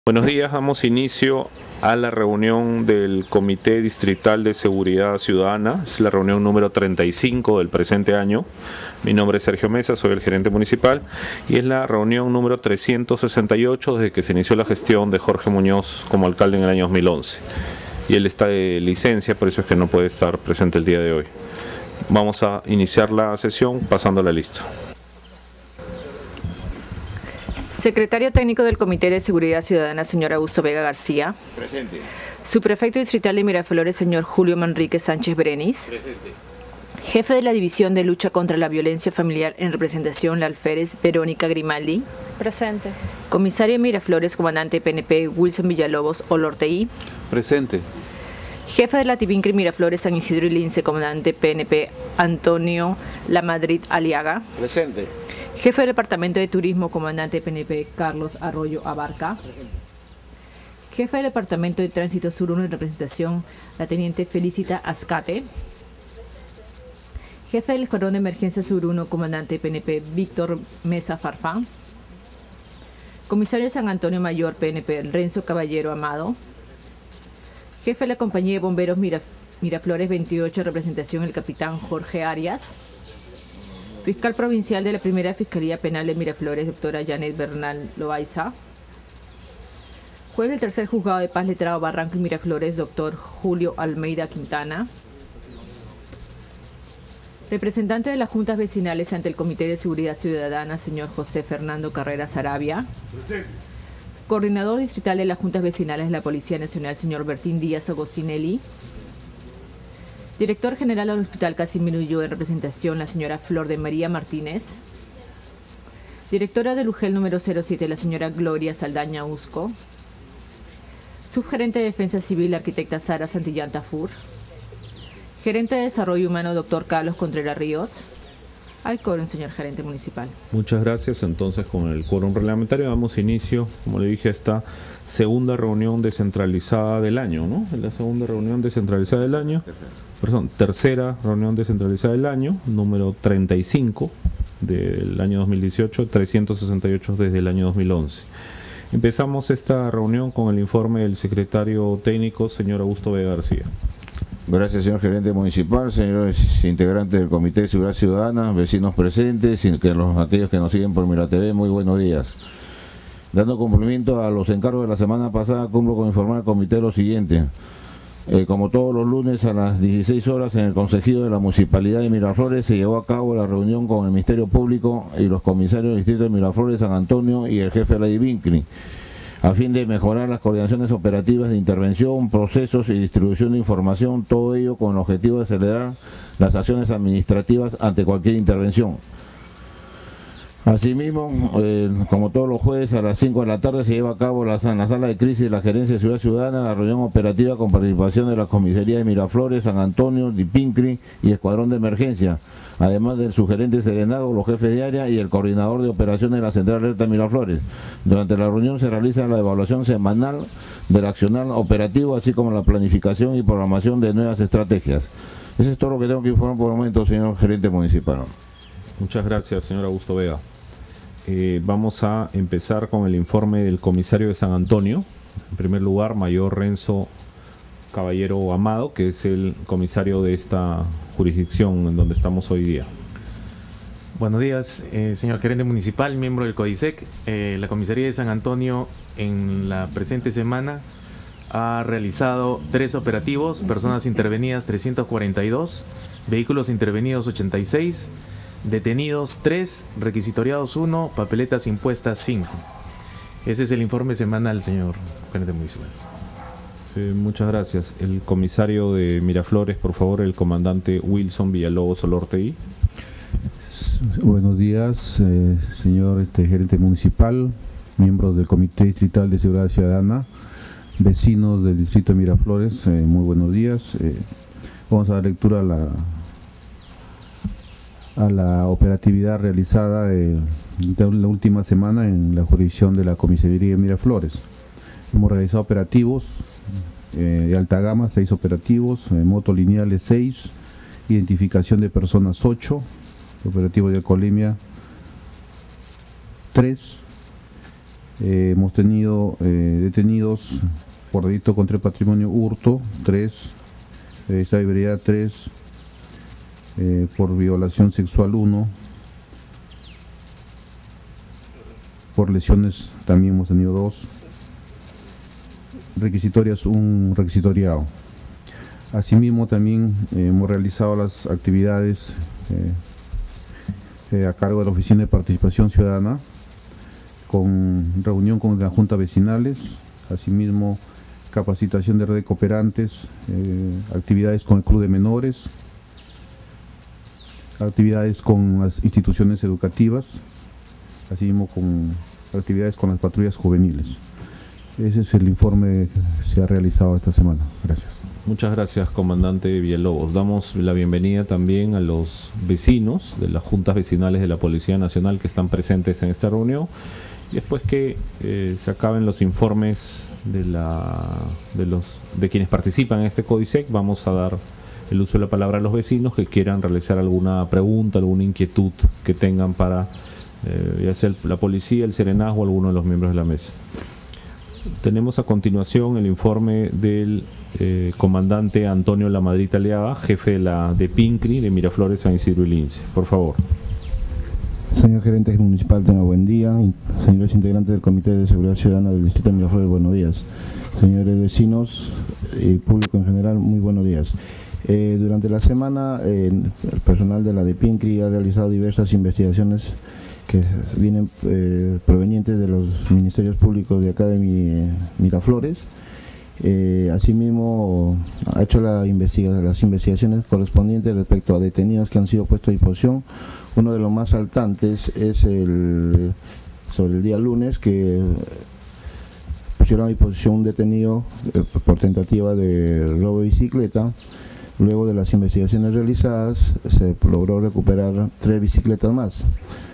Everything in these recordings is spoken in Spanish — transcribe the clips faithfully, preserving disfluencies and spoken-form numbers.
Buenos días, damos inicio a la reunión del Comité Distrital de Seguridad Ciudadana. Es la reunión número treinta y cinco del presente año. Mi nombre es Sergio Mesa, soy el gerente municipal y es la reunión número trescientos sesenta y ocho desde que se inició la gestión de Jorge Muñoz como alcalde en el año dos mil once. Y él está de licencia, por eso es que no puede estar presente el día de hoy. Vamos a iniciar la sesión pasando la lista. Secretario técnico del Comité de Seguridad Ciudadana, señor Augusto Vega García. Presente. Subprefecto distrital de Miraflores, señor Julio Manrique Sánchez Brenis. Presente. Jefe de la División de Lucha contra la Violencia Familiar en representación, la alférez Verónica Grimaldi. Presente. Comisario de Miraflores, comandante P N P Wilson Villalobos Olorteí. Presente. Jefe de la Tibincri Miraflores San Isidro y Lince, comandante P N P Antonio Lamadrid Aliaga. Presente. Jefe del Departamento de Turismo, comandante P N P Carlos Arroyo Abarca. Presente. Jefe del Departamento de Tránsito Sur uno en representación, la teniente Felicita Azcate. Jefe del Escuadrón de Emergencia Sur uno, comandante P N P Víctor Mesa Farfán. Comisario de San Antonio Mayor P N P Renzo Caballero Amado. Jefe de la Compañía de Bomberos Miraf Miraflores veintiocho, representación el capitán Jorge Arias. Fiscal Provincial de la Primera Fiscalía Penal de Miraflores, doctora Janet Bernal Loaiza. Juez del Tercer Juzgado de Paz Letrado Barranco y Miraflores, doctor Julio Almeida Quintana. Representante de las Juntas Vecinales ante el Comité de Seguridad Ciudadana, señor José Fernando Carreras Arabia. Presente. Coordinador distrital de las Juntas Vecinales de la Policía Nacional, señor Bertín Díaz Agostinelli. Director General del Hospital Casimiro Ulloa en representación, la señora Flor de María Martínez. Directora del U G E L número cero siete, la señora Gloria Saldaña Usco. Subgerente de Defensa Civil, arquitecta Sara Santillán Tafur. Gerente de Desarrollo Humano, doctor Carlos Contreras Ríos. Hay quórum, señor gerente municipal. Muchas gracias. Entonces, con el quórum reglamentario damos inicio, como le dije, a esta segunda reunión descentralizada del año, ¿no? Es la segunda reunión descentralizada del año. Perdón, tercera reunión descentralizada del año, número treinta y cinco del año dos mil dieciocho, trescientos sesenta y ocho desde el año dos mil once. Empezamos esta reunión con el informe del secretario técnico, señor Augusto Vega García. Gracias, señor gerente municipal, señores integrantes del Comité de Seguridad Ciudadana, vecinos presentes y que los, aquellos que nos siguen por Mira T V, muy buenos días. Dando cumplimiento a los encargos de la semana pasada, cumplo con informar al comité lo siguiente. Eh, como todos los lunes a las dieciséis horas en el Consejo de la Municipalidad de Miraflores se llevó a cabo la reunión con el Ministerio Público y los comisarios del Distrito de Miraflores, San Antonio y el jefe de la Divincri, a fin de mejorar las coordinaciones operativas de intervención, procesos y distribución de información, todo ello con el objetivo de acelerar las acciones administrativas ante cualquier intervención. Asimismo, eh, como todos los jueves a las cinco de la tarde se lleva a cabo la, en la sala de crisis de la Gerencia de Seguridad Ciudadana la reunión operativa con participación de la Comisaría de Miraflores, San Antonio, Dipincri y Escuadrón de Emergencia, además del subgerente Serenago, los jefes de área y el coordinador de operaciones de la Central Alerta Miraflores. Durante la reunión se realiza la evaluación semanal del accionar operativo, así como la planificación y programación de nuevas estrategias. Eso es todo lo que tengo que informar por el momento, señor gerente municipal. Muchas gracias, señor Augusto Vega. Eh, vamos a empezar con el informe del comisario de San Antonio. En primer lugar, mayor Renzo Caballero Amado, que es el comisario de esta jurisdicción en donde estamos hoy día. Buenos días, eh, señor gerente municipal, miembro del CODISEC. Eh, la comisaría de San Antonio en la presente semana ha realizado tres operativos, personas intervenidas trescientos cuarenta y dos, vehículos intervenidos ochenta y seis, detenidos tres, requisitoriados uno, papeletas impuestas cinco. Ese es el informe semanal, señor gerente municipal. Sí, muchas gracias. El comisario de Miraflores, por favor, el comandante Wilson Villalobos Olorteí. Buenos días, eh, señor este, gerente municipal, miembros del Comité Distrital de Seguridad Ciudadana, vecinos del distrito de Miraflores, eh, muy buenos días. Eh, vamos a dar lectura a la a la operatividad realizada eh, de la última semana en la jurisdicción de la Comisaría de Miraflores. Hemos realizado operativos eh, de alta gama, seis operativos, eh, motos lineales seis, identificación de personas ocho, operativo de alcoholemia tres, Eh, hemos tenido eh, detenidos por delito contra el patrimonio hurto, tres, eh, sabiduría tres, eh, por violación sexual uno, por lesiones también hemos tenido dos, requisitorias un requisitoriado. Asimismo también eh, hemos realizado las actividades eh, eh, a cargo de la Oficina de Participación Ciudadana, con reunión con las juntas vecinales, asimismo capacitación de red de cooperantes, eh, actividades con el Club de Menores, actividades con las instituciones educativas, asimismo con actividades con las patrullas juveniles. Ese es el informe que se ha realizado esta semana. Gracias. Muchas gracias, comandante Villalobos. Damos la bienvenida también a los vecinos de las juntas vecinales de la Policía Nacional que están presentes en esta reunión. Y después que eh, se acaben los informes de, la, de, los, de quienes participan en este CODISEC, vamos a dar el uso de la palabra a los vecinos que quieran realizar alguna pregunta, alguna inquietud que tengan para eh, ya sea el, la policía, el serenazgo o alguno de los miembros de la mesa. Tenemos a continuación el informe del eh, comandante Antonio Lamadrid Aliaga, jefe de la de PINCRI de Miraflores, San Isidro y Lince. Por favor. Señor gerente municipal, tenga buen día. Señores integrantes del Comité de Seguridad Ciudadana del Distrito de Miraflores, buenos días. Señores vecinos y público en general, muy buenos días. Eh, durante la semana, eh, el personal de la de PINCRI ha realizado diversas investigaciones que vienen eh, provenientes de los ministerios públicos de acá de mi, eh, Miraflores. Eh, asimismo, ha hecho la investiga las investigaciones correspondientes respecto a detenidos que han sido puestos a disposición. Uno de los más saltantes es el sobre el día lunes, que pusieron a disposición un detenido eh, por tentativa de robo de bicicleta. Luego de las investigaciones realizadas, se logró recuperar tres bicicletas más.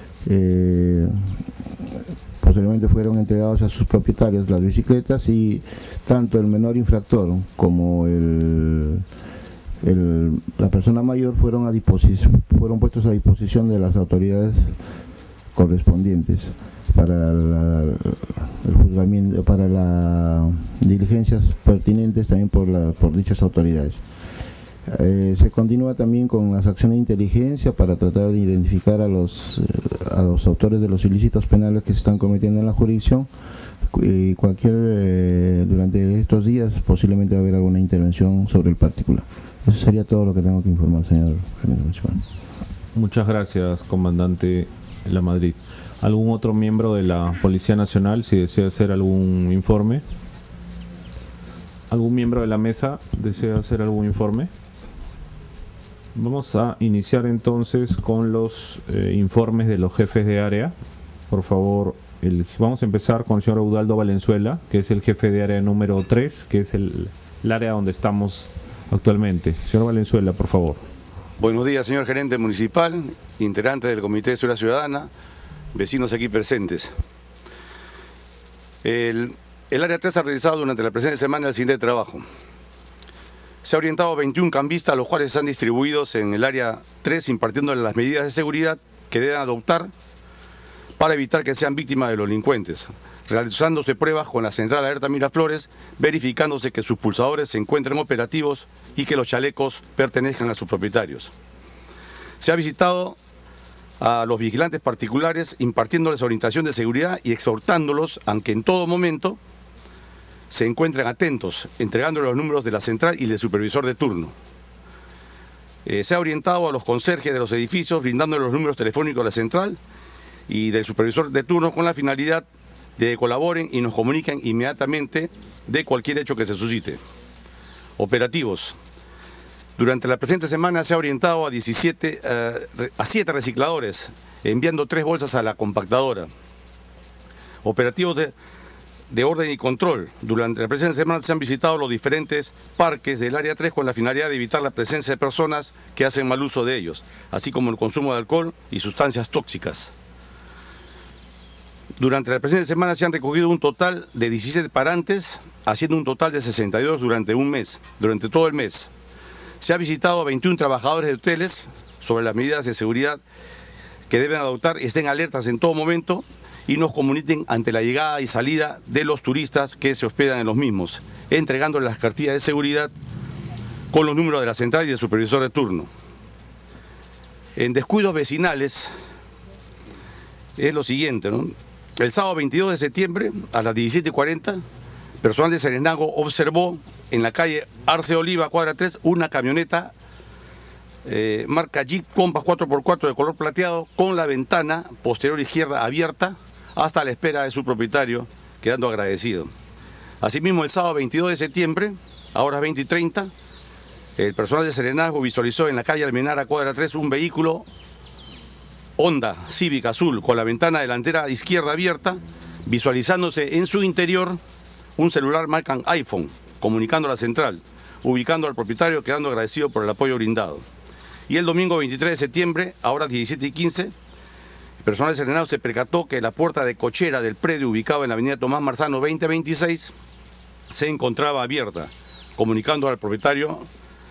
Eh, posteriormente fueron entregados a sus propietarios las bicicletas, y tanto el menor infractor como el, el, la persona mayor fueron, a disposición, fueron puestos a disposición de las autoridades correspondientes para la, el juzgamiento, para las diligencias pertinentes también por, la, por dichas autoridades. Eh, se continúa también con las acciones de inteligencia para tratar de identificar a los, a los autores de los ilícitos penales que se están cometiendo en la jurisdicción, y cualquier, eh, durante estos días posiblemente va a haber alguna intervención sobre el particular. Eso sería todo lo que tengo que informar, señor general municipal. Muchas gracias, comandante Lamadrid. ¿Algún otro miembro de la Policía Nacional, si desea hacer algún informe? ¿Algún miembro de la mesa desea hacer algún informe? Vamos a iniciar entonces con los eh, informes de los jefes de área. Por favor, el, vamos a empezar con el señor Eudaldo Valenzuela, que es el jefe de área número tres, que es el, el área donde estamos actualmente. Señor Valenzuela, por favor. Buenos días, señor gerente municipal, integrante del Comité de Seguridad Ciudadana, vecinos aquí presentes. El, el área tres ha realizado durante la presente semana el siguiente trabajo. Se ha orientado a veintiún cambistas, los cuales están distribuidos en el área tres, impartiéndoles las medidas de seguridad que deben adoptar para evitar que sean víctimas de los delincuentes, realizándose pruebas con la Central Alerta Miraflores, verificándose que sus pulsadores se encuentren operativos y que los chalecos pertenezcan a sus propietarios. Se ha visitado a los vigilantes particulares, impartiéndoles orientación de seguridad y exhortándolos a que en todo momento se encuentren atentos, entregándoles los números de la central y del supervisor de turno. Eh, se ha orientado a los conserjes de los edificios, brindándoles los números telefónicos de la central y del supervisor de turno, con la finalidad de que colaboren y nos comuniquen inmediatamente de cualquier hecho que se suscite. Operativos. Durante la presente semana se ha orientado a diecisiete, uh, a siete recicladores, enviando tres bolsas a la compactadora. Operativos de de orden y control. Durante la presente semana se han visitado los diferentes parques del área tres con la finalidad de evitar la presencia de personas que hacen mal uso de ellos, así como el consumo de alcohol y sustancias tóxicas. Durante la presente semana se han recogido un total de diecisiete parantes, haciendo un total de sesenta y dos durante un mes, durante todo el mes. Se ha visitado a veintiún trabajadores de hoteles sobre las medidas de seguridad que deben adoptar y estén alertas en todo momento, y nos comuniquen ante la llegada y salida de los turistas que se hospedan en los mismos, entregándoles las cartillas de seguridad con los números de la central y del supervisor de turno. En descuidos vecinales es lo siguiente, ¿no? El sábado veintidós de septiembre a las diecisiete y cuarenta, personal de Serenazgo observó en la calle Arce Oliva, cuadra tres, una camioneta eh, marca Jeep Compass cuatro por cuatro de color plateado con la ventana posterior izquierda abierta hasta la espera de su propietario, quedando agradecido. Asimismo, el sábado veintidós de septiembre, a horas veinte y treinta, el personal de Serenazgo visualizó en la calle Almenara, cuadra tres, un vehículo Honda Civic azul con la ventana delantera izquierda abierta, visualizándose en su interior un celular marca iPhone, comunicando a la central, ubicando al propietario, quedando agradecido por el apoyo brindado. Y el domingo veintitrés de septiembre, a horas diecisiete y quince, el personal de Serenazgo se percató que la puerta de cochera del predio ubicado en la avenida Tomás Marzano veinte veintiséis se encontraba abierta, comunicando al propietario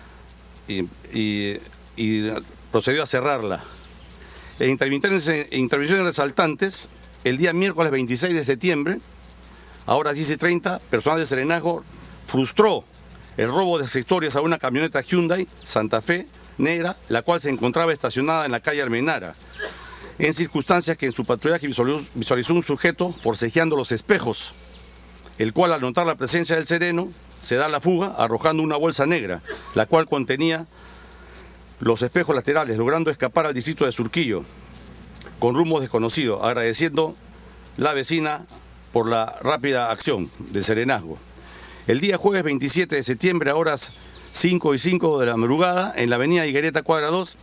y, y, y procedió a cerrarla. En intervenciones, en intervenciones resaltantes, el día miércoles veintiséis de septiembre, a horas diez y treinta, personal de Serenazgo frustró el robo de accesorios a una camioneta Hyundai Santa Fe negra, la cual se encontraba estacionada en la calle Almenara, en circunstancias que en su patrullaje visualizó, visualizó un sujeto forcejeando los espejos, el cual al notar la presencia del sereno se da la fuga arrojando una bolsa negra, la cual contenía los espejos laterales, logrando escapar al distrito de Surquillo con rumbo desconocido, agradeciendo la vecina por la rápida acción del Serenazgo. El día jueves veintisiete de septiembre, a horas cinco y cinco de la madrugada, en la avenida Higuereta, cuadra dos,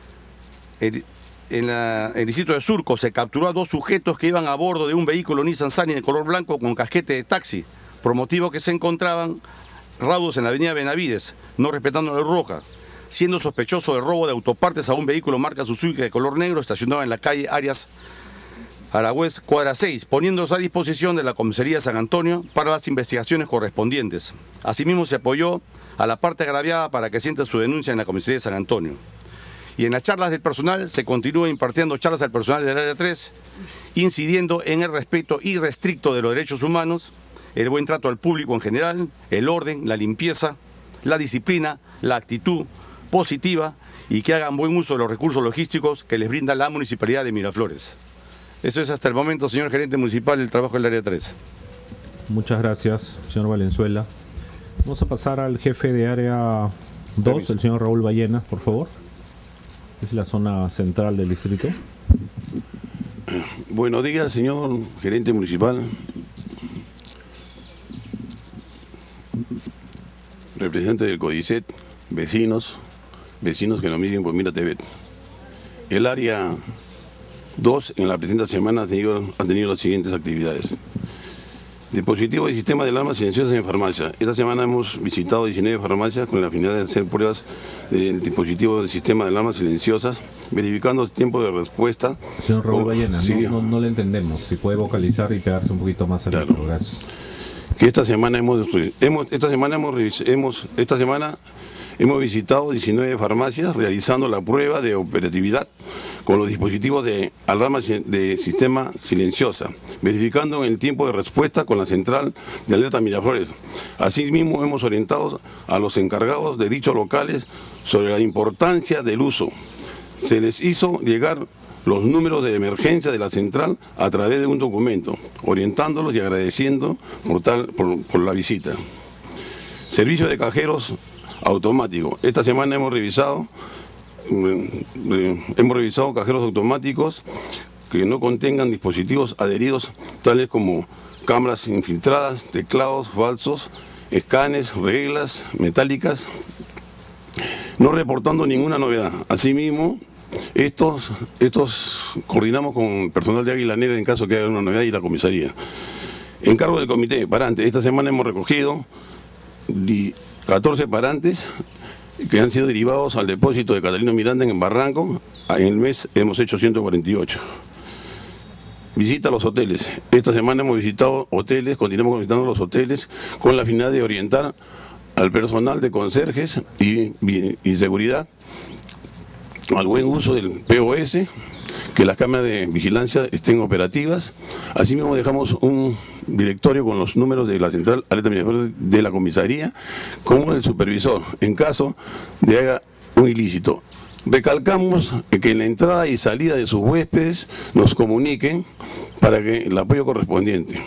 el, en la, el distrito de Surco, se capturó a dos sujetos que iban a bordo de un vehículo Nissan Sunny de color blanco con casquete de taxi, por motivo que se encontraban raudos en la avenida Benavides, no respetando la luz roja, siendo sospechoso del robo de autopartes a un vehículo marca Suzuki de color negro estacionado en la calle Arias Aragüez, cuadra seis, poniéndose a disposición de la Comisaría de San Antonio para las investigaciones correspondientes. Asimismo, se apoyó a la parte agraviada para que sienta su denuncia en la Comisaría de San Antonio. Y en las charlas del personal se continúa impartiendo charlas al personal del área tres, incidiendo en el respeto irrestricto de los derechos humanos, el buen trato al público en general, el orden, la limpieza, la disciplina, la actitud positiva y que hagan buen uso de los recursos logísticos que les brinda la Municipalidad de Miraflores. Eso es hasta el momento, señor gerente municipal, el trabajo del área tres. Muchas gracias, señor Valenzuela. Vamos a pasar al jefe de área dos, el señor Raúl Ballena, por favor. Es la zona central del distrito. Buenos días, señor gerente municipal, representante del CODICET, vecinos, vecinos que nos miren por Mira T V. El área dos en la presente semana ha tenido, ha tenido las siguientes actividades. Dispositivo de sistema de alarmas silenciosas en farmacia. Esta semana hemos visitado diecinueve farmacias con la finalidad de hacer pruebas del dispositivo de sistema de alarmas silenciosas, verificando el tiempo de respuesta. Señor Raúl Ballena, sí, no, no, no le entendemos. Si puede vocalizar y pegarse un poquito más al claro. micro, gracias. Que esta semana hemos, hemos esta semana hemos, hemos esta semana hemos visitado diecinueve farmacias realizando la prueba de operatividad con los dispositivos de alarma de sistema silenciosa, verificando el tiempo de respuesta con la central de alerta Miraflores. Asimismo, hemos orientado a los encargados de dichos locales sobre la importancia del uso. Se les hizo llegar los números de emergencia de la central a través de un documento, orientándolos y agradeciendo por, tal, por, por la visita. Servicio de cajeros automático. Esta semana hemos revisado, eh, hemos revisado cajeros automáticos que no contengan dispositivos adheridos tales como cámaras infiltradas, teclados falsos, escanes, reglas metálicas, no reportando ninguna novedad. Asimismo, estos, estos coordinamos con el personal de Águila Negra en caso que haya una novedad y la comisaría. Encargo del comité parante. Esta semana hemos recogido catorce parantes que han sido derivados al depósito de Catalino Miranda en Barranco. En el mes hemos hecho ciento cuarenta y ocho. Visita a los hoteles. Esta semana hemos visitado hoteles, continuamos visitando los hoteles con la finalidad de orientar al personal de conserjes y, y, y seguridad al buen uso del P O S, que las cámaras de vigilancia estén operativas. Asimismo dejamos un directorio con los números de la central alerta migratoria de la comisaría como el supervisor en caso de haga un ilícito. Recalcamos que en la entrada y salida de sus huéspedes nos comuniquen para que el apoyo correspondiente.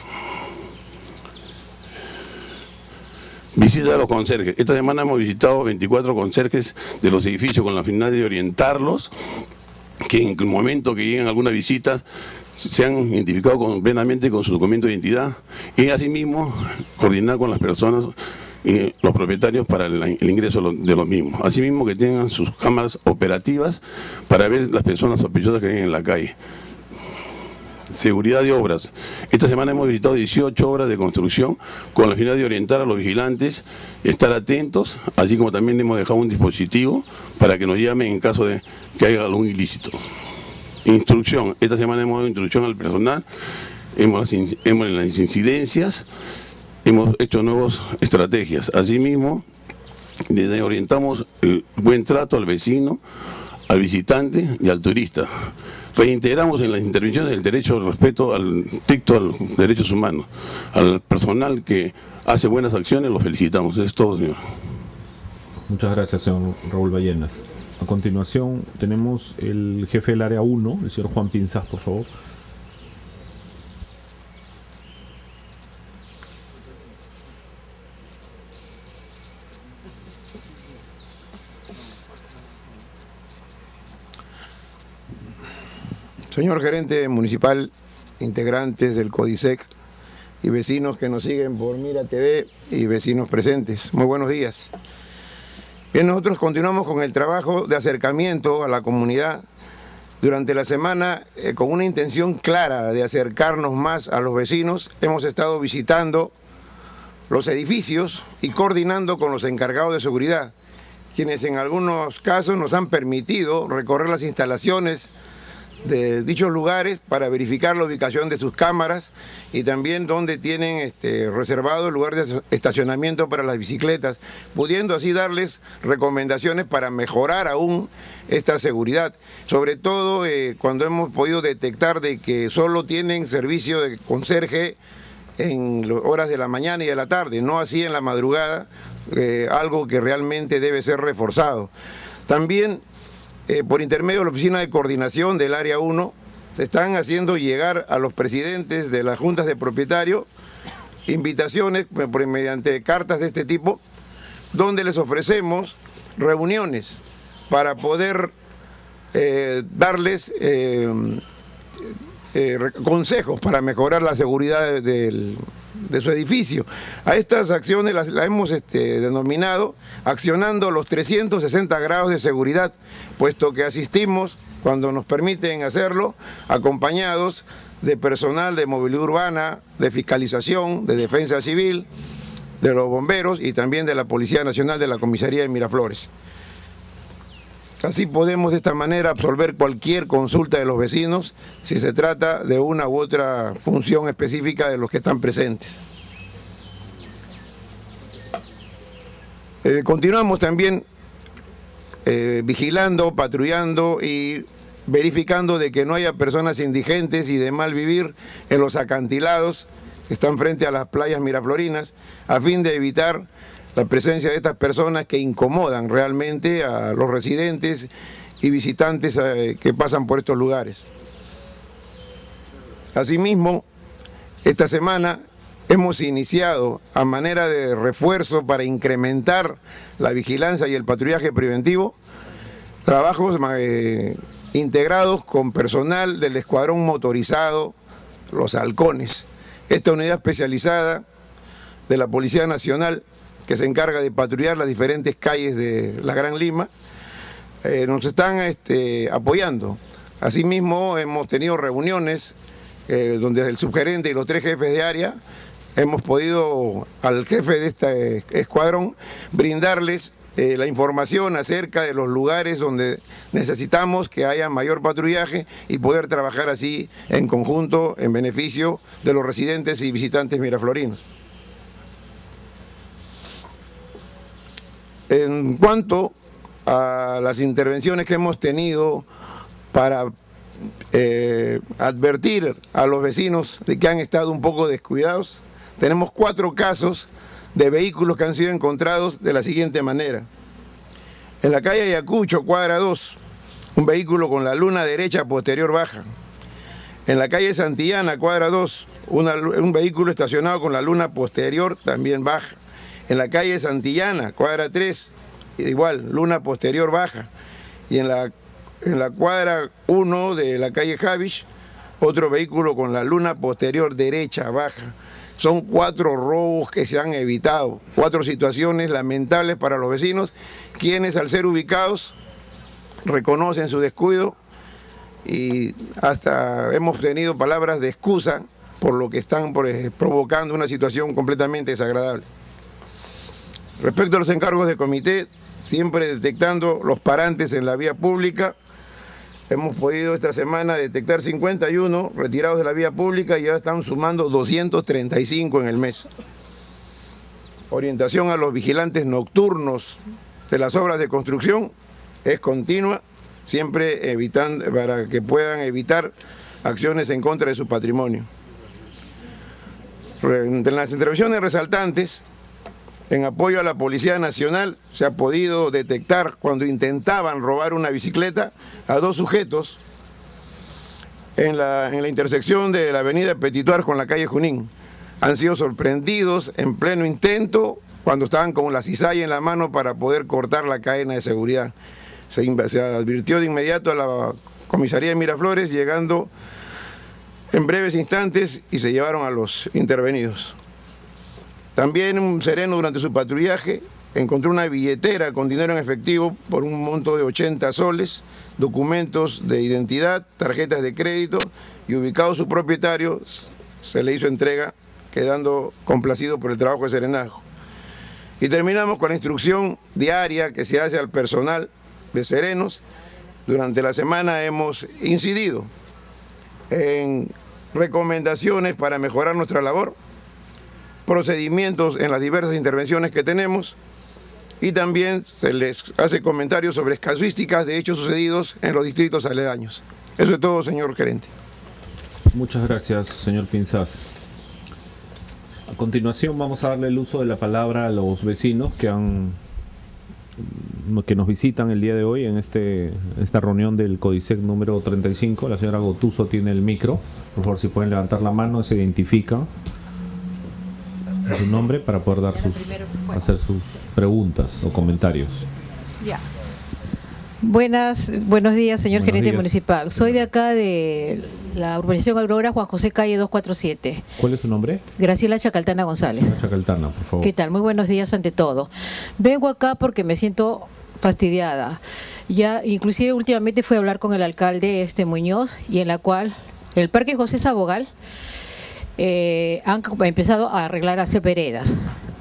Visita a los conserjes. Esta semana hemos visitado veinticuatro conserjes de los edificios con la finalidad de orientarlos, que en el momento que lleguen alguna visita se han identificado con, plenamente con su documento de identidad y asimismo coordinar con las personas, eh, los propietarios para el, el ingreso de los mismos. Asimismo que tengan sus cámaras operativas para ver las personas sospechosas que vienen en la calle. Seguridad de obras. Esta semana hemos visitado dieciocho obras de construcción con la finalidad de orientar a los vigilantes, estar atentos, así como también hemos dejado un dispositivo para que nos llamen en caso de que haya algún ilícito. Instrucción. Esta semana hemos dado instrucción al personal, hemos, hemos en las incidencias, hemos hecho nuevas estrategias. Asimismo, le orientamos el buen trato al vecino, al visitante y al turista. Reintegramos en las intervenciones el derecho al respeto al estricto a los derechos humanos. Al personal que hace buenas acciones lo felicitamos. Eso es todo, señor. Muchas gracias, señor Raúl Ballenas. A continuación tenemos el jefe del área uno, el señor Juan Pinzas, por favor. Señor gerente municipal, integrantes del CODISEC y vecinos que nos siguen por Mira T V y vecinos presentes, muy buenos días. Bien, nosotros continuamos con el trabajo de acercamiento a la comunidad durante la semana eh, con una intención clara de acercarnos más a los vecinos. Hemos estado visitando los edificios y coordinando con los encargados de seguridad, quienes en algunos casos nos han permitido recorrer las instalaciones de dichos lugares para verificar la ubicación de sus cámaras y también donde tienen este, reservado el lugar de estacionamiento para las bicicletas, pudiendo así darles recomendaciones para mejorar aún esta seguridad, sobre todo eh, cuando hemos podido detectar de que solo tienen servicio de conserje en horas de la mañana y de la tarde, no así en la madrugada, eh, algo que realmente debe ser reforzado. También Eh, por intermedio de la Oficina de Coordinación del Área uno, se están haciendo llegar a los presidentes de las juntas de propietarios invitaciones por, mediante cartas de este tipo, donde les ofrecemos reuniones para poder eh, darles eh, eh, consejos para mejorar la seguridad de, de, de su edificio. A estas acciones las, las hemos este, denominado accionando los trescientos sesenta grados de seguridad, puesto que asistimos, cuando nos permiten hacerlo, acompañados de personal de movilidad urbana, de fiscalización, de defensa civil, de los bomberos y también de la Policía Nacional de la Comisaría de Miraflores. Así podemos de esta manera absolver cualquier consulta de los vecinos si se trata de una u otra función específica de los que están presentes. Eh, continuamos también eh, vigilando, patrullando y verificando de que no haya personas indigentes y de mal vivir en los acantilados que están frente a las playas miraflorinas, a fin de evitar la presencia de estas personas que incomodan realmente a los residentes y visitantes eh, que pasan por estos lugares. Asimismo, esta semana hemos iniciado a manera de refuerzo para incrementar la vigilancia y el patrullaje preventivo, trabajos eh, integrados con personal del escuadrón motorizado Los Halcones, esta unidad especializada de la Policía Nacional que se encarga de patrullar las diferentes calles de la Gran Lima, eh, nos están este, apoyando. Asimismo, hemos tenido reuniones eh, donde el subgerente y los tres jefes de área hemos podido al jefe de este escuadrón brindarles eh, la información acerca de los lugares donde necesitamos que haya mayor patrullaje y poder trabajar así en conjunto en beneficio de los residentes y visitantes miraflorinos. En cuanto a las intervenciones que hemos tenido para eh, advertir a los vecinos de que han estado un poco descuidados. Tenemos cuatro casos de vehículos que han sido encontrados de la siguiente manera. En la calle Ayacucho, cuadra dos, un vehículo con la luna derecha posterior baja. En la calle Santillana, cuadra dos, una, un vehículo estacionado con la luna posterior también baja. En la calle Santillana, cuadra tres, igual, luna posterior baja. Y en la, en la cuadra uno de la calle Javish, otro vehículo con la luna posterior derecha baja. Son cuatro robos que se han evitado, cuatro situaciones lamentables para los vecinos, quienes al ser ubicados reconocen su descuido y hasta hemos tenido palabras de excusa por lo que están por, eh, provocando una situación completamente desagradable. Respecto a los encargos de comité, siempre detectando los parantes en la vía pública, hemos podido esta semana detectar cincuenta y uno retirados de la vía pública y ya están sumando doscientos treinta y cinco en el mes. Orientación a los vigilantes nocturnos de las obras de construcción es continua, siempre evitando, para que puedan evitar acciones en contra de su patrimonio. Entre las intervenciones resaltantes, en apoyo a la Policía Nacional, se ha podido detectar cuando intentaban robar una bicicleta a dos sujetos en la, en la intersección de la avenida Petituar con la calle Junín. Han sido sorprendidos en pleno intento cuando estaban con la cizalla en la mano para poder cortar la cadena de seguridad. Se, se advirtió de inmediato a la comisaría de Miraflores, llegando en breves instantes y se llevaron a los intervenidos. También un sereno durante su patrullaje encontró una billetera con dinero en efectivo por un monto de ochenta soles, documentos de identidad, tarjetas de crédito y ubicado su propietario, se le hizo entrega, quedando complacido por el trabajo de serenazgo. Y terminamos con la instrucción diaria que se hace al personal de serenos. Durante la semana hemos incidido en recomendaciones para mejorar nuestra labor, procedimientos en las diversas intervenciones que tenemos y también se les hace comentarios sobre casuísticas de hechos sucedidos en los distritos aledaños. Eso es todo, señor gerente. Muchas gracias, señor Pinzás. A continuación vamos a darle el uso de la palabra a los vecinos que han que nos visitan el día de hoy en este esta reunión del CODISEC número treinta y cinco. La señora Gotuso tiene el micro. Por favor, si pueden levantar la mano, se identifican su nombre para poder dar sus, hacer sus preguntas o comentarios. Ya. Buenas, buenos días, señor Buenos gerente días. municipal. Soy de acá de la urbanización Aurora, Juan José Calle doscientos cuarenta y siete. ¿Cuál es su nombre? Graciela Chacaltana González. Señora Chacaltana, por favor. ¿Qué tal? Muy buenos días ante todo. Vengo acá porque me siento fastidiada. Ya, inclusive últimamente fui a hablar con el alcalde este Muñoz y en la cual el Parque José Sabogal Eh, han empezado a arreglar, a hacer veredas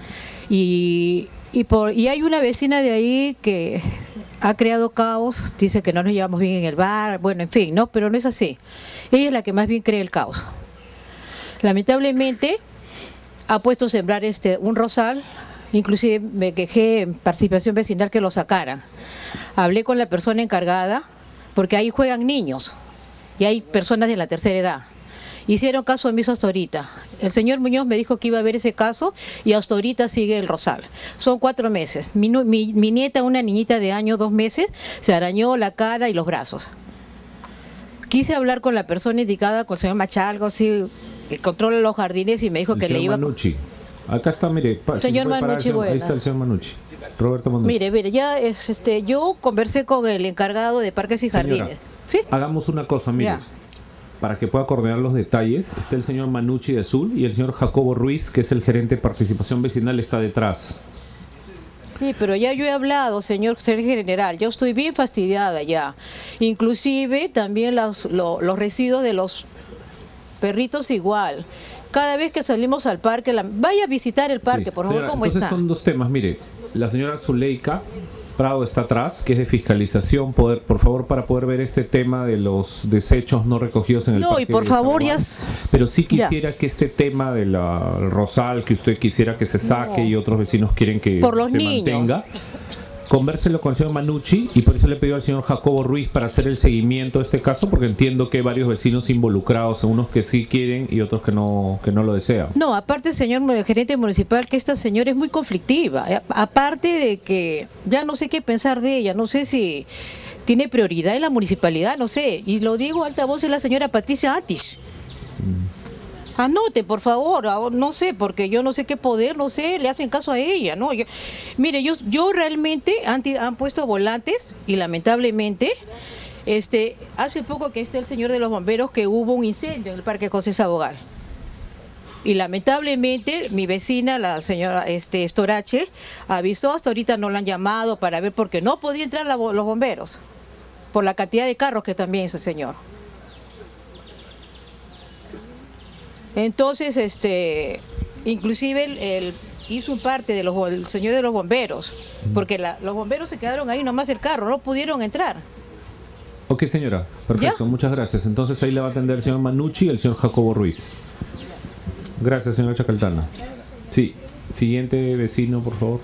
y, y, por, y hay una vecina de ahí que ha creado caos, dice que no nos llevamos bien en el bar, bueno, en fin, no, pero no es así. Ella es la que más bien cree el caos. Lamentablemente ha puesto a sembrar este, un rosal, inclusive me quejé en participación vecinal que lo sacaran. Hablé con la persona encargada porque ahí juegan niños y hay personas de la tercera edad. Hicieron caso omiso hasta ahorita. El señor Muñoz me dijo que iba a ver ese caso y hasta ahorita sigue el rosal. Son cuatro meses. Mi, mi, mi nieta, una niñita de año, dos meses, se arañó la cara y los brazos. Quise hablar con la persona indicada, con el señor Machalgo, sí, que controla los jardines y me dijo el que le iba Manucci. Acá está, mire. Pa, señor si Manucci, parar, ahí está el buena. señor Manucci. Roberto Manucci. Mire, mire, ya es, este, yo conversé con el encargado de parques y Señora, jardines. ¿Sí? Hagamos una cosa, mire. Ya. Para que pueda coordinar los detalles, está el señor Manucci de Azul y el señor Jacobo Ruiz, que es el gerente de participación vecinal, está detrás. Sí, pero ya yo he hablado, señor gerente general, yo estoy bien fastidiada ya. Inclusive también los, los, los residuos de los perritos igual. Cada vez que salimos al parque, la, vaya a visitar el parque, Sí, por favor, señora, ¿cómo entonces está? son dos temas, mire, la señora Zuleika Prado está atrás, que es de fiscalización, poder, por favor, para poder ver este tema de los desechos no recogidos en el No, parque. y por de favor, Sabogal. ya... Pero sí Ya. quisiera que este tema del rosal, que usted quisiera que se saque No. y otros vecinos quieren que Por los se niños. mantenga, convérselo con el señor Manucci, y por eso le pido al señor Jacobo Ruiz para hacer el seguimiento de este caso, porque entiendo que hay varios vecinos involucrados, unos que sí quieren y otros que no, que no lo desean. No, aparte, señor gerente municipal, que esta señora es muy conflictiva. Aparte de que ya no sé qué pensar de ella, no sé si tiene prioridad en la municipalidad, no sé. Y lo digo alta voz de la señora Patricia Atis. Mm. Anote, por favor, no sé, porque yo no sé qué poder, no sé, le hacen caso a ella, ¿no? Yo, mire, yo, yo realmente han, han puesto volantes y lamentablemente, este, hace poco que está el señor de los bomberos que hubo un incendio en el Parque José Sabogal. Y lamentablemente mi vecina, la señora este, Estorache, avisó, hasta ahorita no la han llamado para ver, porque no podía entrar la, los bomberos, por la cantidad de carros que también ese señor. Entonces, este, inclusive el, el, hizo un parte de los el señor de los bomberos, porque la, los bomberos se quedaron ahí nomás el carro, no pudieron entrar. Ok, señora, perfecto, ¿ya? Muchas gracias. Entonces ahí le va a atender el señor Manucci y el señor Jacobo Ruiz. Gracias, señora Chacaltana. Sí, siguiente vecino, por favor.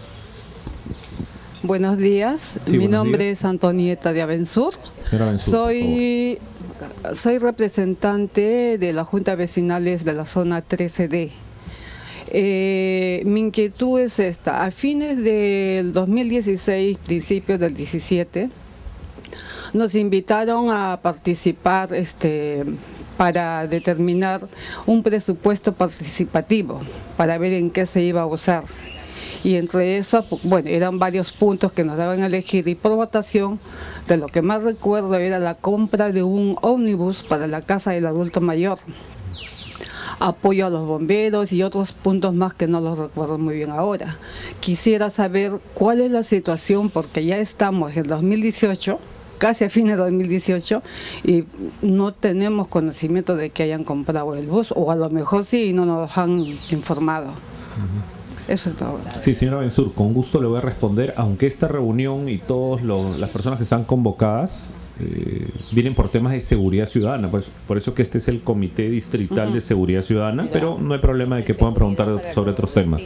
Buenos días, sí, mi buenos nombre días. es Antonieta de Avensur. Señora Avensur, soy, soy representante de las juntas vecinales de la zona trece D. Eh, mi inquietud es esta: a fines del dos mil dieciséis, principios del diecisiete, nos invitaron a participar este, para determinar un presupuesto participativo, para ver en qué se iba a usar. Y entre eso, bueno, eran varios puntos que nos daban a elegir, y por votación, de lo que más recuerdo era la compra de un ómnibus para la casa del adulto mayor, apoyo a los bomberos y otros puntos más que no los recuerdo muy bien ahora. Quisiera saber cuál es la situación, porque ya estamos en dos mil dieciocho, casi a fines de dos mil dieciocho, y no tenemos conocimiento de que hayan comprado el bus, o a lo mejor sí y no nos han informado. Uh-huh. Eso es todo. Sí, señora Benzur, con gusto le voy a responder, aunque esta reunión y todas las personas que están convocadas eh, vienen por temas de seguridad ciudadana, pues por eso que este es el Comité Distrital uh-huh. de Seguridad Ciudadana, pero no hay problema de que puedan preguntar sobre otros temas.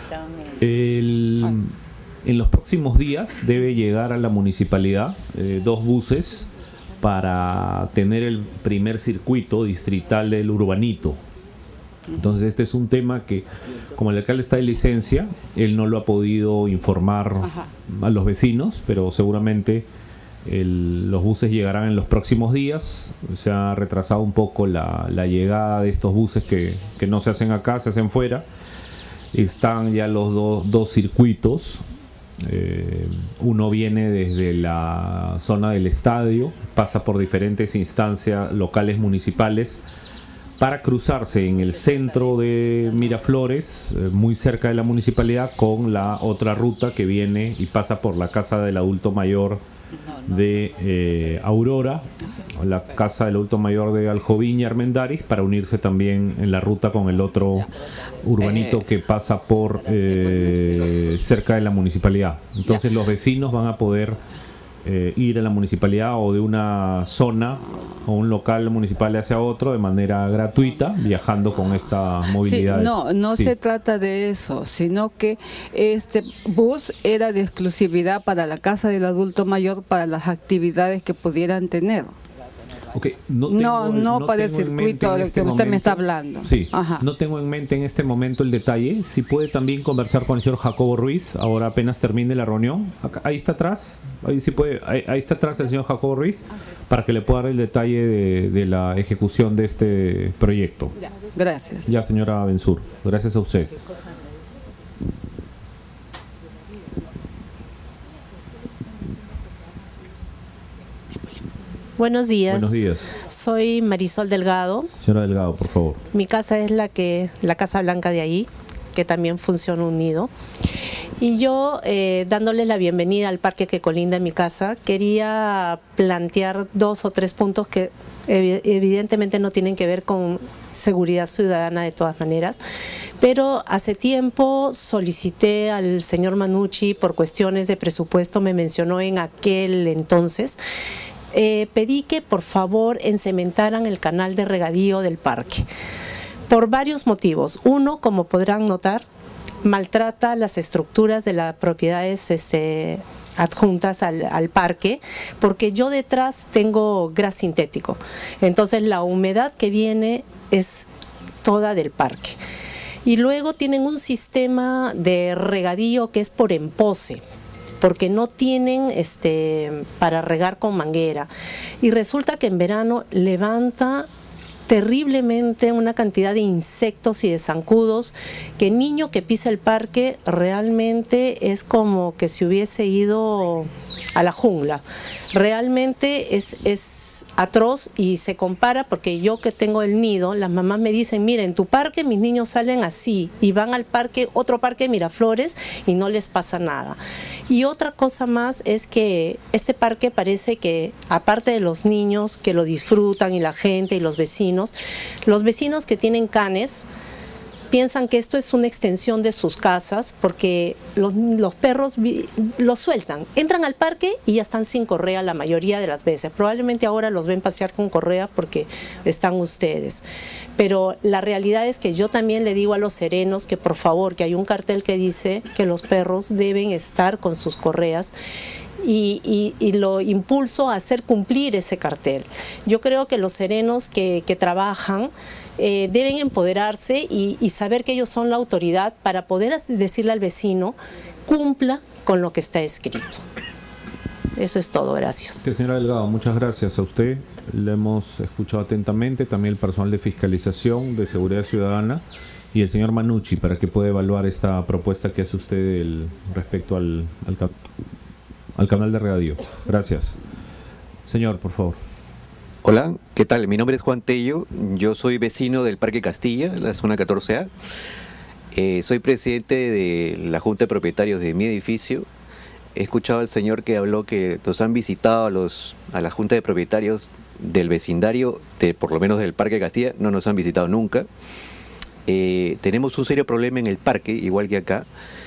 El, en los próximos días debe llegar a la municipalidad eh, dos buses para tener el primer circuito distrital del urbanito. Entonces este es un tema que, como el alcalde está de licencia, él no lo ha podido informar Ajá. a los vecinos, pero seguramente el, los buses llegarán en los próximos días. Se ha retrasado un poco la, la llegada de estos buses que, que no se hacen acá, se hacen fuera. Están ya los do, dos circuitos. Eh, uno viene desde la zona del estadio, pasa por diferentes instancias locales municipales, para cruzarse en el centro de Miraflores, eh, muy cerca de la municipalidad, con la otra ruta que viene y pasa por la casa del adulto mayor de eh, Aurora, la casa del adulto mayor de Aljovín y Armendáriz, para unirse también en la ruta con el otro urbanito que pasa por eh, cerca de la municipalidad. Entonces los vecinos van a poder Eh, ir a la municipalidad o de una zona o un local municipal hacia otro de manera gratuita, viajando con esta movilidad. Sí, no, no sí. se trata de eso, sino que este bus era de exclusividad para la casa del adulto mayor, para las actividades que pudieran tener. Okay, no, tengo, no, no no para el circuito del este que usted momento, me está hablando. Sí, Ajá. No tengo en mente en este momento el detalle. Si puede también conversar con el señor Jacobo Ruiz, ahora apenas termine la reunión. Acá, ahí está atrás, ahí sí puede, ahí, ahí está atrás el señor Jacobo Ruiz, para que le pueda dar el detalle de, de la ejecución de este proyecto. Ya, gracias. Ya, señora Benzur, gracias a usted. Buenos días. Buenos días. Soy Marisol Delgado. Señora Delgado, por favor. Mi casa es la que la Casa Blanca de ahí, que también funciona unido. Y yo, eh, dándoles la bienvenida al parque que colinda en mi casa, quería plantear dos o tres puntos que ev evidentemente no tienen que ver con seguridad ciudadana de todas maneras, pero hace tiempo solicité al señor Manucci, por cuestiones de presupuesto, me mencionó en aquel entonces, Eh, pedí que por favor encementaran el canal de regadío del parque, por varios motivos. Uno, como podrán notar, maltrata las estructuras de las propiedades este, adjuntas al, al parque, porque yo detrás tengo gras sintético. Entonces la humedad que viene es toda del parque. Y luego tienen un sistema de regadío que es por empose, porque no tienen este, para regar con manguera. Y resulta que en verano levanta terriblemente una cantidad de insectos y de zancudos, que el niño que pisa el parque realmente es como que se hubiese ido a la jungla. Realmente es, es atroz y se compara, porque yo que tengo el nido, las mamás me dicen, mira, en tu parque mis niños salen así y van al parque, otro parque Miraflores, y no les pasa nada. Y otra cosa más es que este parque parece que, aparte de los niños que lo disfrutan y la gente y los vecinos, los vecinos que tienen canes piensan que esto es una extensión de sus casas, porque los, los perros los sueltan, entran al parque y ya están sin correa la mayoría de las veces. Probablemente ahora los ven pasear con correa porque están ustedes. Pero la realidad es que yo también le digo a los serenos que por favor, que hay un cartel que dice que los perros deben estar con sus correas. Y, y, y lo impulso a hacer cumplir ese cartel. Yo creo que los serenos que, que trabajan eh, deben empoderarse y, y saber que ellos son la autoridad para poder decirle al vecino, cumpla con lo que está escrito. Eso es todo, gracias. Sí, señora Delgado, muchas gracias a usted. Le hemos escuchado atentamente, también el personal de fiscalización, de seguridad ciudadana, y el señor Manucci, para que pueda evaluar esta propuesta que hace usted el, respecto al, al al canal de regadío. Gracias. Señor, por favor. Hola, ¿qué tal? Mi nombre es Juan Tello, yo soy vecino del Parque Castilla, la zona catorce A. Eh, soy presidente de la Junta de Propietarios de mi edificio. He escuchado al señor que habló que nos han visitado a, los, a la Junta de Propietarios del vecindario, de, por lo menos del Parque Castilla, no nos han visitado nunca. Eh, tenemos un serio problema en el parque, igual que acá.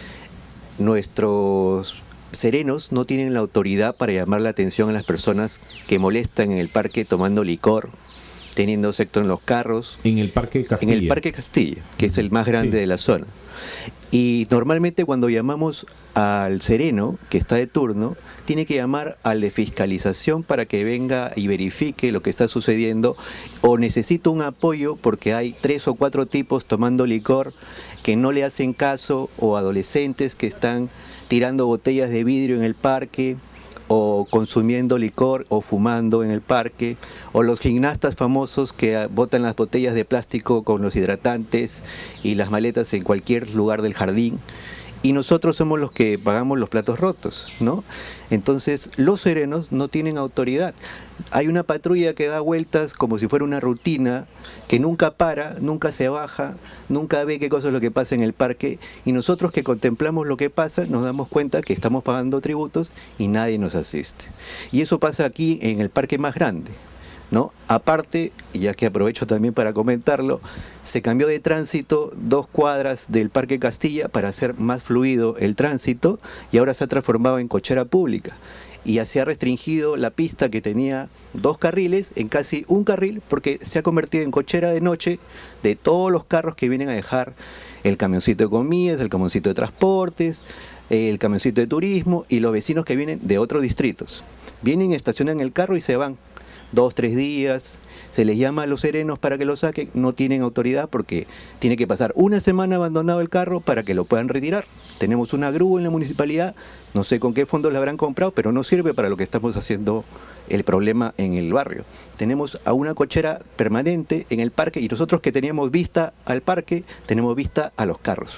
Nuestros serenos no tienen la autoridad para llamar la atención a las personas que molestan en el parque tomando licor, teniendo sexo en los carros. En el Parque Castilla. En el Parque Castilla, que es el más grande sí. de la zona. Y normalmente cuando llamamos al sereno, que está de turno, tiene que llamar al de fiscalización para que venga y verifique lo que está sucediendo, o necesita un apoyo porque hay tres o cuatro tipos tomando licor que no le hacen caso, o adolescentes que están tirando botellas de vidrio en el parque, o consumiendo licor, o fumando en el parque, o los gimnastas famosos que botan las botellas de plástico con los hidratantes y las maletas en cualquier lugar del jardín. Y nosotros somos los que pagamos los platos rotos, ¿no? Entonces, los serenos no tienen autoridad. Hay una patrulla que da vueltas como si fuera una rutina, que nunca para, nunca se baja, nunca ve qué cosa es lo que pasa en el parque, y nosotros que contemplamos lo que pasa nos damos cuenta que estamos pagando tributos y nadie nos asiste. Y eso pasa aquí en el parque más grande, ¿no? Aparte, ya que aprovecho también para comentarlo, se cambió de tránsito dos cuadras del Parque Castilla para hacer más fluido el tránsito, y ahora se ha transformado en cochera pública. Y así ha restringido la pista que tenía dos carriles en casi un carril, porque se ha convertido en cochera de noche de todos los carros que vienen a dejar el camioncito de comidas, el camioncito de transportes, el camioncito de turismo, y los vecinos que vienen de otros distritos. Vienen, estacionan el carro y se van. Dos, tres días, se les llama a los serenos para que lo saquen, no tienen autoridad porque tiene que pasar una semana abandonado el carro para que lo puedan retirar. Tenemos una grúa en la municipalidad, no sé con qué fondos la habrán comprado, pero no sirve para lo que estamos haciendo el problema en el barrio. Tenemos a una cochera permanente en el parque, y nosotros que teníamos vista al parque, tenemos vista a los carros.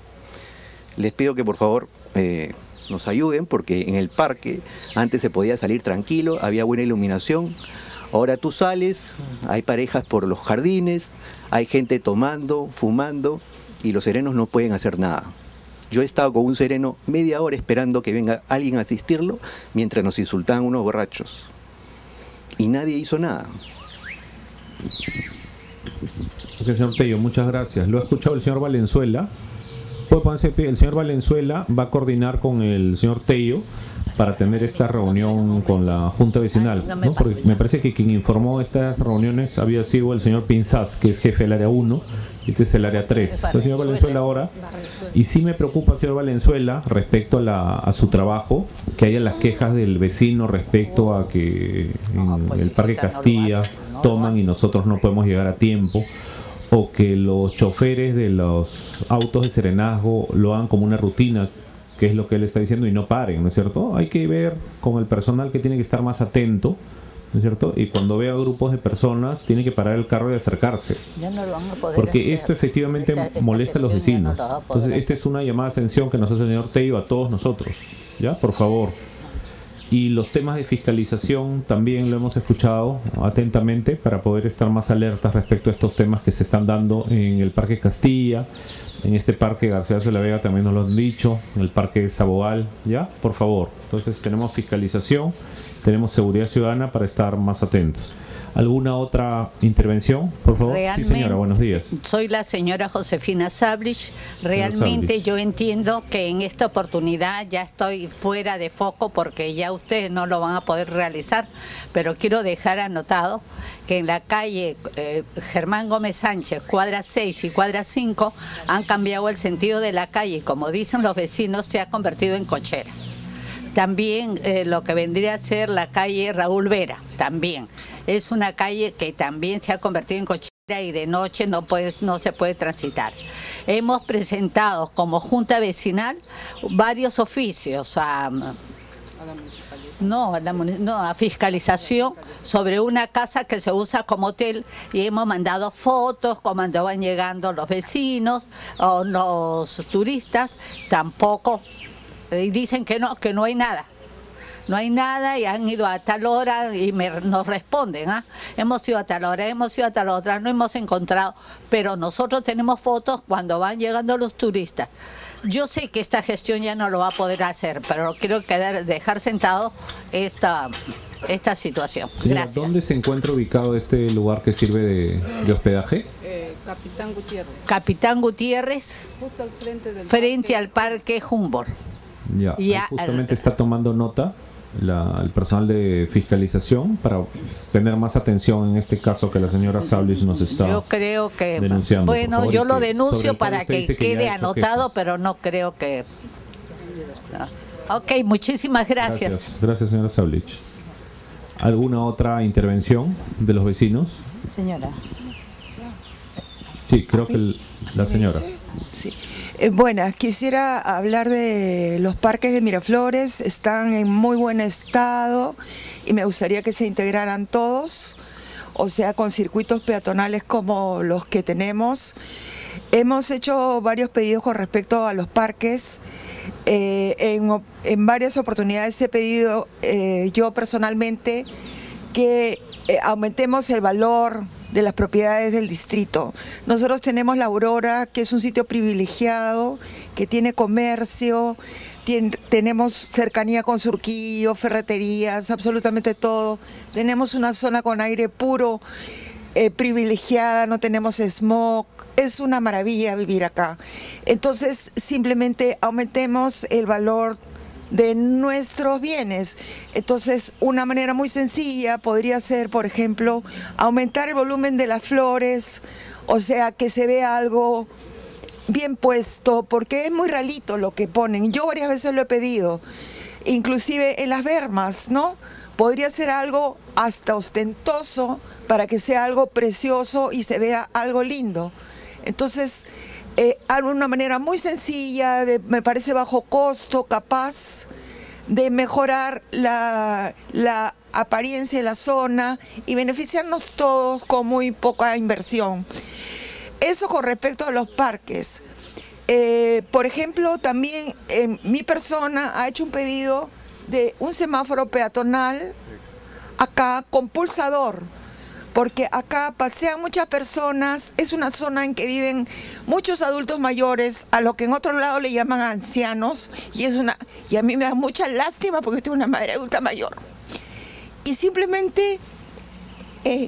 Les pido que por favor eh, nos ayuden, porque en el parque antes se podía salir tranquilo, había buena iluminación. Ahora tú sales, hay parejas por los jardines, hay gente tomando, fumando, y los serenos no pueden hacer nada. Yo he estado con un sereno media hora esperando que venga alguien a asistirlo, mientras nos insultaban unos borrachos. Y nadie hizo nada. Okay, señor Tello, muchas gracias. Lo ha escuchado el señor Valenzuela. Puede ponerse, el señor Valenzuela va a coordinar con el señor Tello para tener esta reunión con la Junta Vecinal, ¿no? Porque me parece que quien informó estas reuniones había sido el señor Pinzás, que es jefe del área uno, y este es el área tres. El señor Valenzuela ahora, y sí me preocupa, señor Valenzuela, respecto a, la, a su trabajo, que haya las quejas del vecino respecto a que en el Parque Castilla toman y nosotros no podemos llegar a tiempo, o que los choferes de los autos de serenazgo lo hagan como una rutina, que es lo que él está diciendo, y no paren, ¿no es cierto? Hay que ver con el personal que tiene que estar más atento, ¿no es cierto? Y cuando vea grupos de personas, tiene que parar el carro y acercarse. Ya no lo van a poder Porque hacer. esto efectivamente Esta- esta molesta a los gestión ya no vecinos. lo va a poder Entonces, esta es una llamada de atención que nos hace el señor Tello a todos nosotros. ¿Ya? Por favor. Y los temas de fiscalización también lo hemos escuchado atentamente para poder estar más alertas respecto a estos temas que se están dando en el Parque Castilla, en este Parque Garcilaso de la Vega también nos lo han dicho, en el Parque Sabogal, ¿ya? Por favor. Entonces tenemos fiscalización, tenemos seguridad ciudadana para estar más atentos. ¿Alguna otra intervención, por favor? Realmente, sí, señora, buenos días. Soy la señora Josefina Sablich. Realmente Sablich. yo entiendo que en esta oportunidad ya estoy fuera de foco porque ya ustedes no lo van a poder realizar, pero quiero dejar anotado que en la calle eh, Germán Gómez Sánchez, cuadra seis y cuadra cinco, han cambiado el sentido de la calle y, como dicen los vecinos, se ha convertido en cochera. También eh, lo que vendría a ser la calle Raúl Vera, también. Es una calle que también se ha convertido en cochera y de noche no, puede, no se puede transitar. Hemos presentado como Junta Vecinal varios oficios a, no, a la, no, a fiscalización sobre una casa que se usa como hotel y hemos mandado fotos cuando van llegando los vecinos o los turistas, tampoco. Y dicen que no, que no hay nada. No hay nada y han ido a tal hora y me, nos responden, ¿ah? Hemos ido a tal hora, hemos ido a tal otra, no hemos encontrado, pero nosotros tenemos fotos cuando van llegando los turistas. Yo sé que esta gestión ya no lo va a poder hacer, pero quiero quedar, dejar sentado esta, esta situación. Señora, Gracias. ¿dónde se encuentra ubicado este lugar que sirve de, de hospedaje? Eh, Capitán Gutiérrez. Capitán Gutiérrez, Justo al frente del frente al Parque Humboldt. Ya, ahí Ya, justamente está tomando nota la, el personal de fiscalización para tener más atención en este caso que la señora Sablich nos está Yo creo que, denunciando. Por bueno, favor, yo y lo que- sobre denuncio el cual para usted que dice que ya quede ha hecho anotado, quejas. pero no creo que... no. Ok, muchísimas gracias. Gracias, gracias señora Sablich. ¿Alguna otra intervención de los vecinos? Señora. Sí, creo que el- la señora. Sí. Eh, buenas, quisiera hablar de los parques de Miraflores, están en muy buen estado y me gustaría que se integraran todos, o sea, con circuitos peatonales como los que tenemos. Hemos hecho varios pedidos con respecto a los parques. Eh, en, en varias oportunidades he pedido eh, yo personalmente que eh, aumentemos el valor de las propiedades del distrito. Nosotros tenemos La Aurora, que es un sitio privilegiado, que tiene comercio, tiene, tenemos cercanía con Surquillo, ferreterías, absolutamente todo. Tenemos una zona con aire puro, eh, privilegiada, no tenemos smog. Es una maravilla vivir acá. Entonces, simplemente aumentemos el valor de nuestros bienes. Entonces, una manera muy sencilla podría ser, por ejemplo, aumentar el volumen de las flores, o sea, que se vea algo bien puesto, porque es muy ralito lo que ponen. Yo varias veces lo he pedido, inclusive en las bermas, ¿no? Podría ser algo hasta ostentoso para que sea algo precioso y se vea algo lindo. Entonces, Eh, una manera muy sencilla, de, me parece bajo costo, capaz de mejorar la, la apariencia de la zona y beneficiarnos todos con muy poca inversión. Eso con respecto a los parques. Eh, por ejemplo, también eh, mi persona ha hecho un pedido de un semáforo peatonal acá con pulsador, porque acá pasean muchas personas, es una zona en que viven muchos adultos mayores, a lo que en otro lado le llaman ancianos, y es una y a mí me da mucha lástima porque tengo una madre adulta mayor. Y simplemente eh,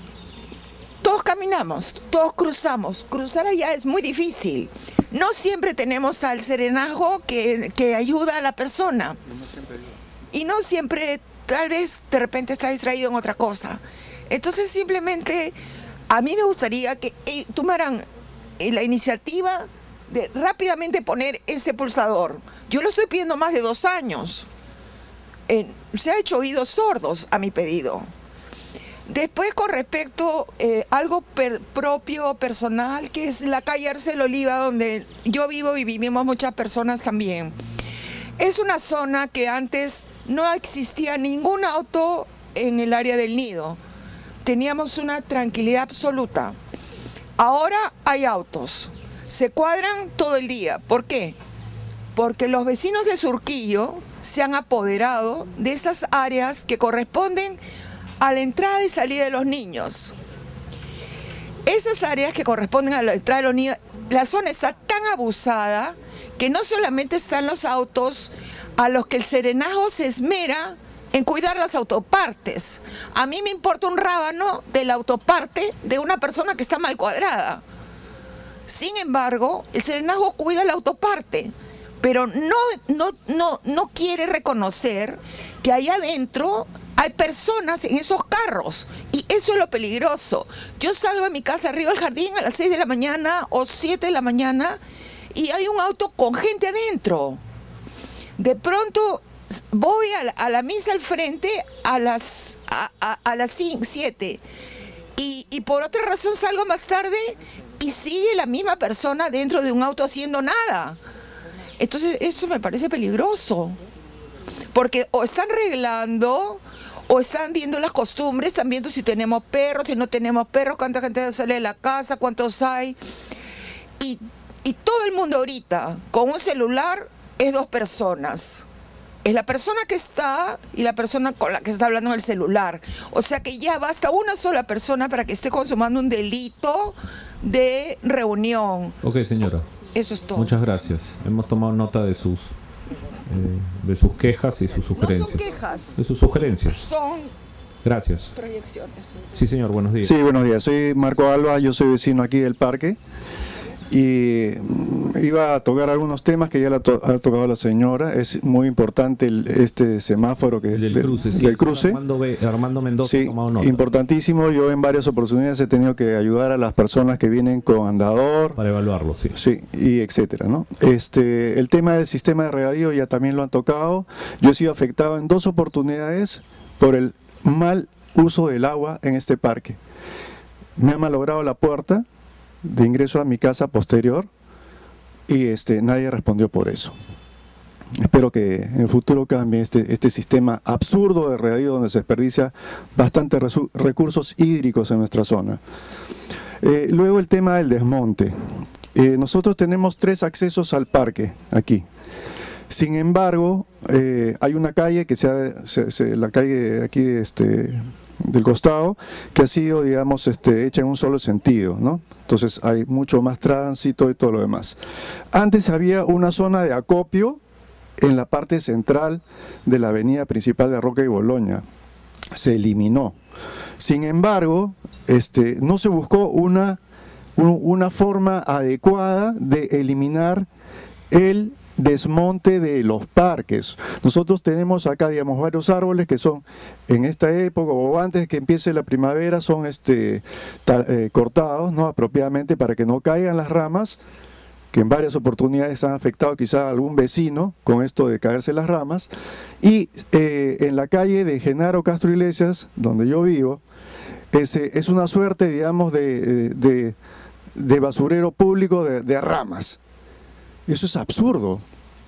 todos caminamos, todos cruzamos. Cruzar allá es muy difícil. No siempre tenemos al serenazgo que, que ayuda a la persona. y no siempre, tal vez de repente está distraído en otra cosa. Entonces simplemente a mí me gustaría que eh, tomaran eh, la iniciativa de rápidamente poner ese pulsador. Yo lo estoy pidiendo más de dos años. Eh, se ha hecho oídos sordos a mi pedido. Después, con respecto a eh, algo per, propio, personal, que es la calle Arcel Oliva, donde yo vivo y vivimos muchas personas también. Es una zona que antes no existía ningún auto en el área del Nido. Teníamos una tranquilidad absoluta. Ahora hay autos. Se cuadran todo el día. ¿Por qué? Porque los vecinos de Surquillo se han apoderado de esas áreas que corresponden a la entrada y salida de los niños. Esas áreas que corresponden a la entrada de los niños, la zona está tan abusada que no solamente están los autos a los que el serenazgo se esmera en cuidar las autopartes. A mí me importa un rábano de la autoparte de una persona que está mal cuadrada. Sin embargo, el serenazgo cuida la autoparte, pero no, no, no, no quiere reconocer que allá adentro hay personas en esos carros y eso es lo peligroso. Yo salgo de mi casa arriba del jardín a las seis de la mañana o siete de la mañana y hay un auto con gente adentro. De pronto voy a la, a la misa al frente a las, a, a, a las siete y, y por otra razón salgo más tarde y sigue la misma persona dentro de un auto haciendo nada. Entonces eso me parece peligroso, porque o están arreglando o están viendo las costumbres, están viendo si tenemos perros, si no tenemos perros, cuánta gente sale de la casa, cuántos hay. Y, y todo el mundo ahorita con un celular es dos personas. Es la persona que está y la persona con la que está hablando en el celular. O sea que ya basta una sola persona para que esté consumando un delito de reunión. Ok, señora. Eso es todo. Muchas gracias. Hemos tomado nota de sus eh, de sus quejas y sus sugerencias. No son quejas. De sus sugerencias. Son Gracias. proyecciones. Sí, señor, buenos días. Sí, buenos días. Soy Marco Alba, yo soy vecino aquí del parque. Y iba a tocar algunos temas que ya la to ha tocado la señora. Es muy importante el, este semáforo que del de, cruce, del sí, cruce. Armando, B, Armando Mendoza, sí, tomado nota. Importantísimo. Yo en varias oportunidades he tenido que ayudar a las personas que vienen con andador para evaluarlo, sí, sí, y etcétera, ¿no? Este, el tema del sistema de regadío ya también lo han tocado. Yo he sido afectado en dos oportunidades por el mal uso del agua en este parque. Me ha malogrado la puerta de ingreso a mi casa posterior y este, nadie respondió por eso. Espero que en el futuro cambie este, este sistema absurdo de regadío donde se desperdicia bastantes recursos hídricos en nuestra zona. Eh, luego el tema del desmonte. Eh, nosotros tenemos tres accesos al parque aquí. Sin embargo, eh, hay una calle que sea se, se, la calle aquí este, del costado, que ha sido, digamos, este, hecha en un solo sentido, ¿no? Entonces hay mucho más tránsito y todo lo demás. Antes había una zona de acopio en la parte central de la avenida principal de Roca y Boloña. Se eliminó. Sin embargo, este, no se buscó una, una forma adecuada de eliminar el desmonte de los parques. Nosotros tenemos acá, digamos, varios árboles que son en esta época o antes que empiece la primavera son este, ta, eh, cortados, ¿no? Apropiadamente para que no caigan las ramas, que en varias oportunidades han afectado quizá a algún vecino con esto de caerse las ramas. Y eh, en la calle de Genaro Castro Iglesias, donde yo vivo, es, es una suerte, digamos, de, de, de basurero público de, de ramas. Eso es absurdo.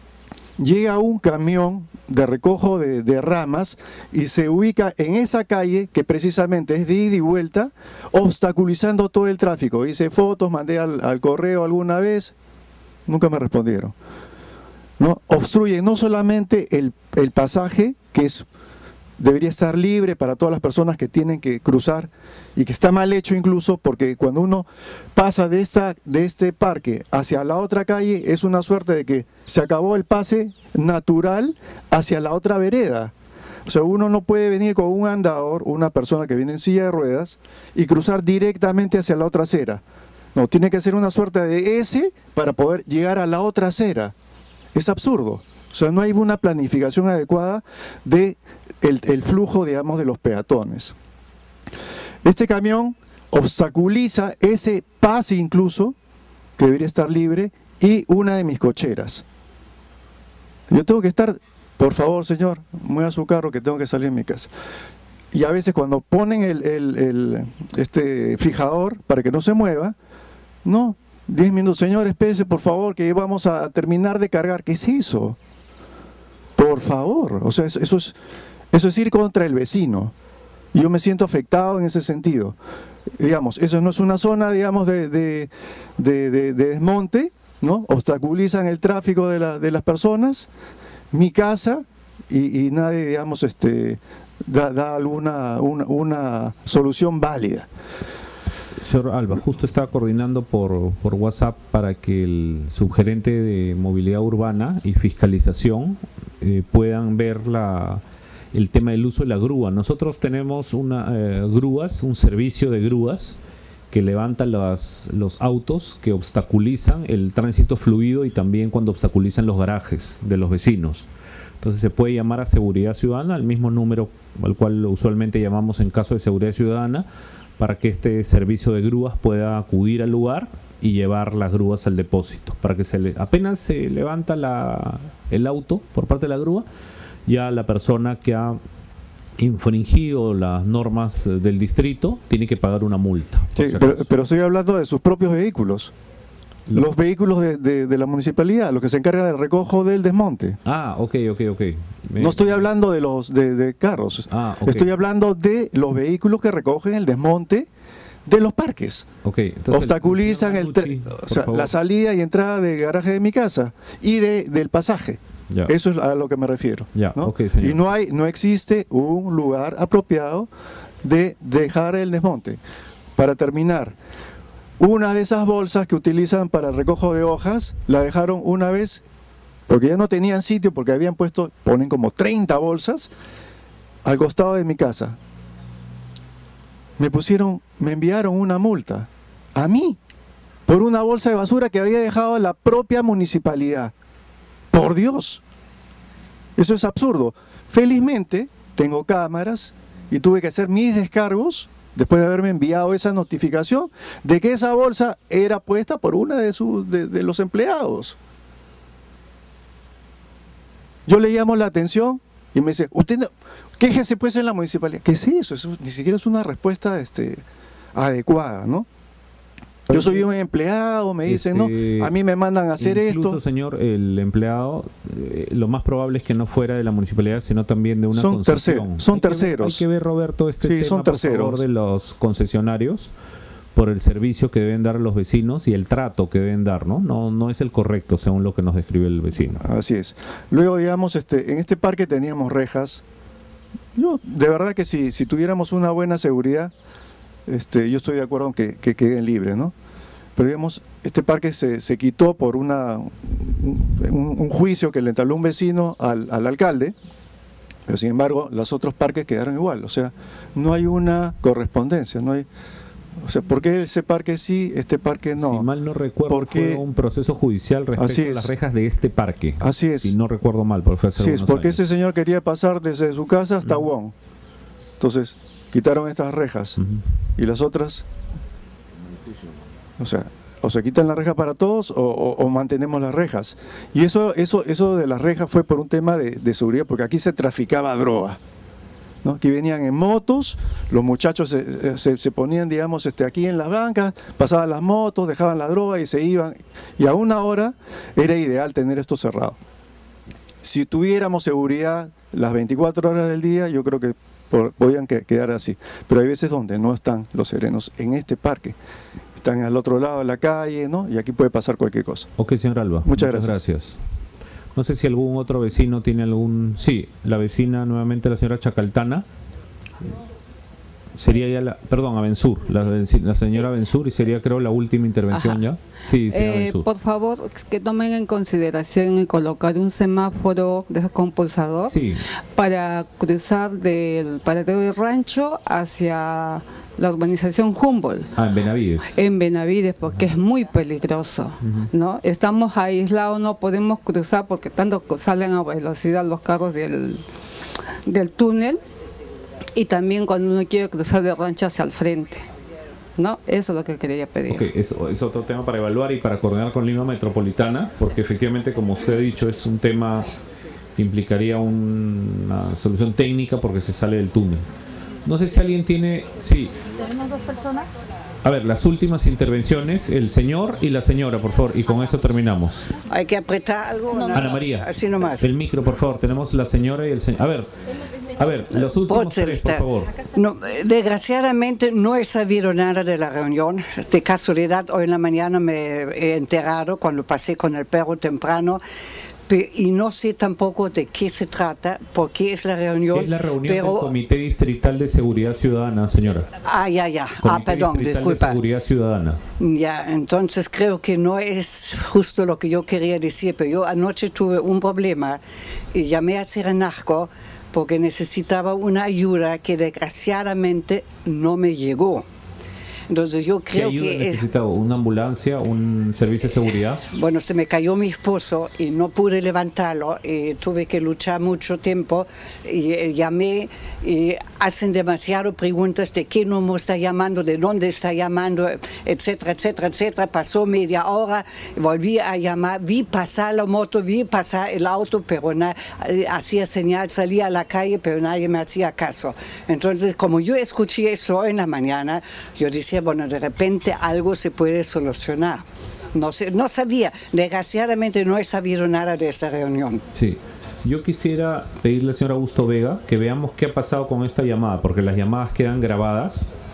Llega un camión de recojo de, de ramas y se ubica en esa calle que precisamente es de ida y vuelta, obstaculizando todo el tráfico. Hice fotos, mandé al, al correo alguna vez, nunca me respondieron. ¿No? Obstruye no solamente el, el pasaje, que es debería estar libre para todas las personas que tienen que cruzar y que está mal hecho incluso porque cuando uno pasa de, esta, de este parque hacia la otra calle es una suerte de que se acabó el pase natural hacia la otra vereda. O sea, uno no puede venir con un andador, una persona que viene en silla de ruedas y cruzar directamente hacia la otra acera. No, tiene que ser una suerte de S para poder llegar a la otra acera. Es absurdo. O sea, no hay una planificación adecuada de el, el flujo, digamos, de los peatones. Este camión obstaculiza ese pase incluso, que debería estar libre, y una de mis cocheras. Yo tengo que estar, por favor señor, mueva su carro que tengo que salir de mi casa. Y a veces cuando ponen el, el, el este fijador para que no se mueva, no, diez minutos, señor, espérese por favor que vamos a terminar de cargar. ¿Qué es eso? Por favor, o sea, eso, eso, es, eso es ir contra el vecino. Y yo me siento afectado en ese sentido. Digamos, eso no es una zona, digamos, de, de, de, de, de desmonte, ¿no? Obstaculizan el tráfico de, la, de las personas, mi casa, y, y nadie, digamos, este, da, da alguna una, una solución válida. Señor Alba, justo estaba coordinando por, por WhatsApp para que el subgerente de movilidad urbana y fiscalización eh, puedan ver la, el tema del uso de la grúa. Nosotros tenemos una eh, grúas, un servicio de grúas que levanta las, los autos que obstaculizan el tránsito fluido y también cuando obstaculizan los garajes de los vecinos. Entonces se puede llamar a Seguridad Ciudadana, al mismo número al cual usualmente llamamos en caso de Seguridad Ciudadana, para que este servicio de grúas pueda acudir al lugar y llevar las grúas al depósito, para que se le, apenas se levanta la, el auto por parte de la grúa, ya la persona que ha infringido las normas del distrito tiene que pagar una multa. Sí, si pero, pero estoy hablando de sus propios vehículos. Los, los vehículos de, de, de la municipalidad, los que se encargan del recojo del desmonte. Ah, ok, ok, ok. Me... No estoy hablando de los de, de carros, ah, okay. Estoy hablando de los vehículos que recogen el desmonte de los parques. Okay, entonces obstaculizan el, el o sea, la salida y entrada del garaje de mi casa y de, del pasaje. Ya. Eso es a lo que me refiero. Ya, ¿no? Okay, y no hay, no existe un lugar apropiado de dejar el desmonte. Para terminar, una de esas bolsas que utilizan para el recojo de hojas, la dejaron una vez, porque ya no tenían sitio, porque habían puesto, ponen como treinta bolsas, al costado de mi casa. Me pusieron, me enviaron una multa, a mí, por una bolsa de basura que había dejado la propia municipalidad. Por Dios, eso es absurdo. Felizmente, tengo cámaras y tuve que hacer mis descargos, después de haberme enviado esa notificación de que esa bolsa era puesta por una de, sus, de, de los empleados. Yo le llamo la atención y me dice, usted no, quéjese pues en la municipalidad. ¿Qué es eso? Eso ni siquiera es una respuesta este, adecuada, ¿no? Yo soy un empleado, me dicen, este, no, a mí me mandan a hacer incluso, esto. Señor, el empleado, eh, lo más probable es que no fuera de la municipalidad, sino también de una son concesión. Terceros, son hay terceros. Que ver, hay que ver, Roberto, este sí, tema, son terceros. por favor, de los concesionarios, por el servicio que deben dar a los vecinos y el trato que deben dar, ¿no? No, no es el correcto, según lo que nos describe el vecino. Así es. Luego, digamos, este, en este parque teníamos rejas. Yo, de verdad que si, si tuviéramos una buena seguridad, este, yo estoy de acuerdo en que, que queden libres, ¿no? Pero digamos, este parque se, se quitó por una, un, un juicio que le entabló un vecino al, al alcalde, pero sin embargo los otros parques quedaron igual, o sea, no hay una correspondencia, no hay, o sea, ¿por qué ese parque sí, este parque no? Si mal no recuerdo, porque, fue un proceso judicial respecto a las rejas de este parque. Así es. Si no recuerdo mal, profesor. Así es, porque años. ese señor quería pasar desde su casa hasta uh-huh. Wong, entonces quitaron estas rejas, uh-huh. y las otras... O sea, o se quitan las rejas para todos o, o, o mantenemos las rejas. Y eso eso eso de las rejas fue por un tema de, de seguridad, porque aquí se traficaba droga, ¿no? Aquí venían en motos, los muchachos se, se, se ponían, digamos, este, aquí en las bancas, pasaban las motos, dejaban la droga y se iban. Y a una hora era ideal tener esto cerrado. Si tuviéramos seguridad las veinticuatro horas del día, yo creo que por, podían que, quedar así. Pero hay veces donde no están los serenos en este parque. Están al otro lado de la calle, ¿no? Y aquí puede pasar cualquier cosa. Ok, señor Alba. Muchas, Muchas gracias. gracias. No sé si algún otro vecino tiene algún... Sí, la vecina nuevamente, la señora Chacaltana. Sería ya la... Perdón, Avensur, la, la señora Avensur, y sería creo la última intervención. Ajá. Ya. Sí, sí, eh, por favor, que tomen en consideración colocar un semáforo descompulsador, sí, para cruzar del paradero del rancho hacia la urbanización Humboldt. Ah, en Benavides. En Benavides, porque es muy peligroso, uh-huh. ¿no? Estamos aislados, no podemos cruzar porque tanto salen a velocidad los carros del, del túnel, y también cuando uno quiere cruzar de rancho hacia el frente, ¿no? Eso es lo que quería pedir. Okay, eso es otro tema para evaluar y para coordinar con Lima Metropolitana, porque efectivamente, como usted ha dicho, es un tema que implicaría un, una solución técnica porque se sale del túnel. No sé si alguien tiene... Sí. ¿Tenemos dos personas? A ver, las últimas intervenciones, el señor y la señora, por favor, y con eso terminamos. ¿Hay que apretar algo? No, Ana María. Así nomás. El micro, por favor. Tenemos la señora y el señor. A ver, a ver, los últimos tres, por favor. No, desgraciadamente no he sabido nada de la reunión. De casualidad, hoy en la mañana me he enterado cuando pasé con el perro temprano. Y no sé tampoco de qué se trata, por qué es la reunión. Es la reunión pero... del Comité Distrital de Seguridad Ciudadana, señora. Ah, ya, ya. Comité ah, perdón, Distrital disculpa. De Seguridad Ciudadana. Ya, entonces creo que no es justo lo que yo quería decir, pero yo anoche tuve un problema y llamé a Serenazgo porque necesitaba una ayuda que desgraciadamente no me llegó. Entonces yo creo ¿Qué ayuda que necesitaba? ¿Una ambulancia? ¿Un servicio de seguridad? Bueno, se me cayó mi esposo y no pude levantarlo y tuve que luchar mucho tiempo y eh, llamé y hacen demasiadas preguntas de qué número está llamando, de dónde está llamando, etcétera, etcétera, etcétera. Pasó media hora, volví a llamar, vi pasar la moto, vi pasar el auto, pero na, hacía señal, salía a la calle, pero nadie me hacía caso. Entonces, como yo escuché eso en la mañana, yo decía, bueno, de repente algo se puede solucionar. No sé, no sabía, desgraciadamente no he sabido nada de esta reunión. Sí, yo quisiera pedirle al señor Augusto Vega que veamos qué ha pasado con esta llamada, porque las llamadas quedan grabadas.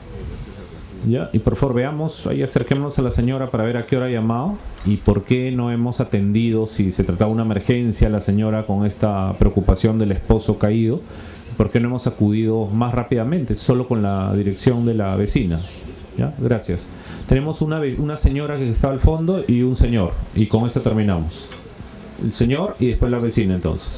Ya, y por favor veamos, ahí acerquémonos a la señora para ver a qué hora ha llamado y por qué no hemos atendido, si se trataba de una emergencia, la señora con esta preocupación del esposo caído, por qué no hemos acudido más rápidamente, solo con la dirección de la vecina. ¿Ya? Gracias. Tenemos una, una señora que estaba al fondo y un señor, y con eso terminamos. El señor y después la vecina, entonces.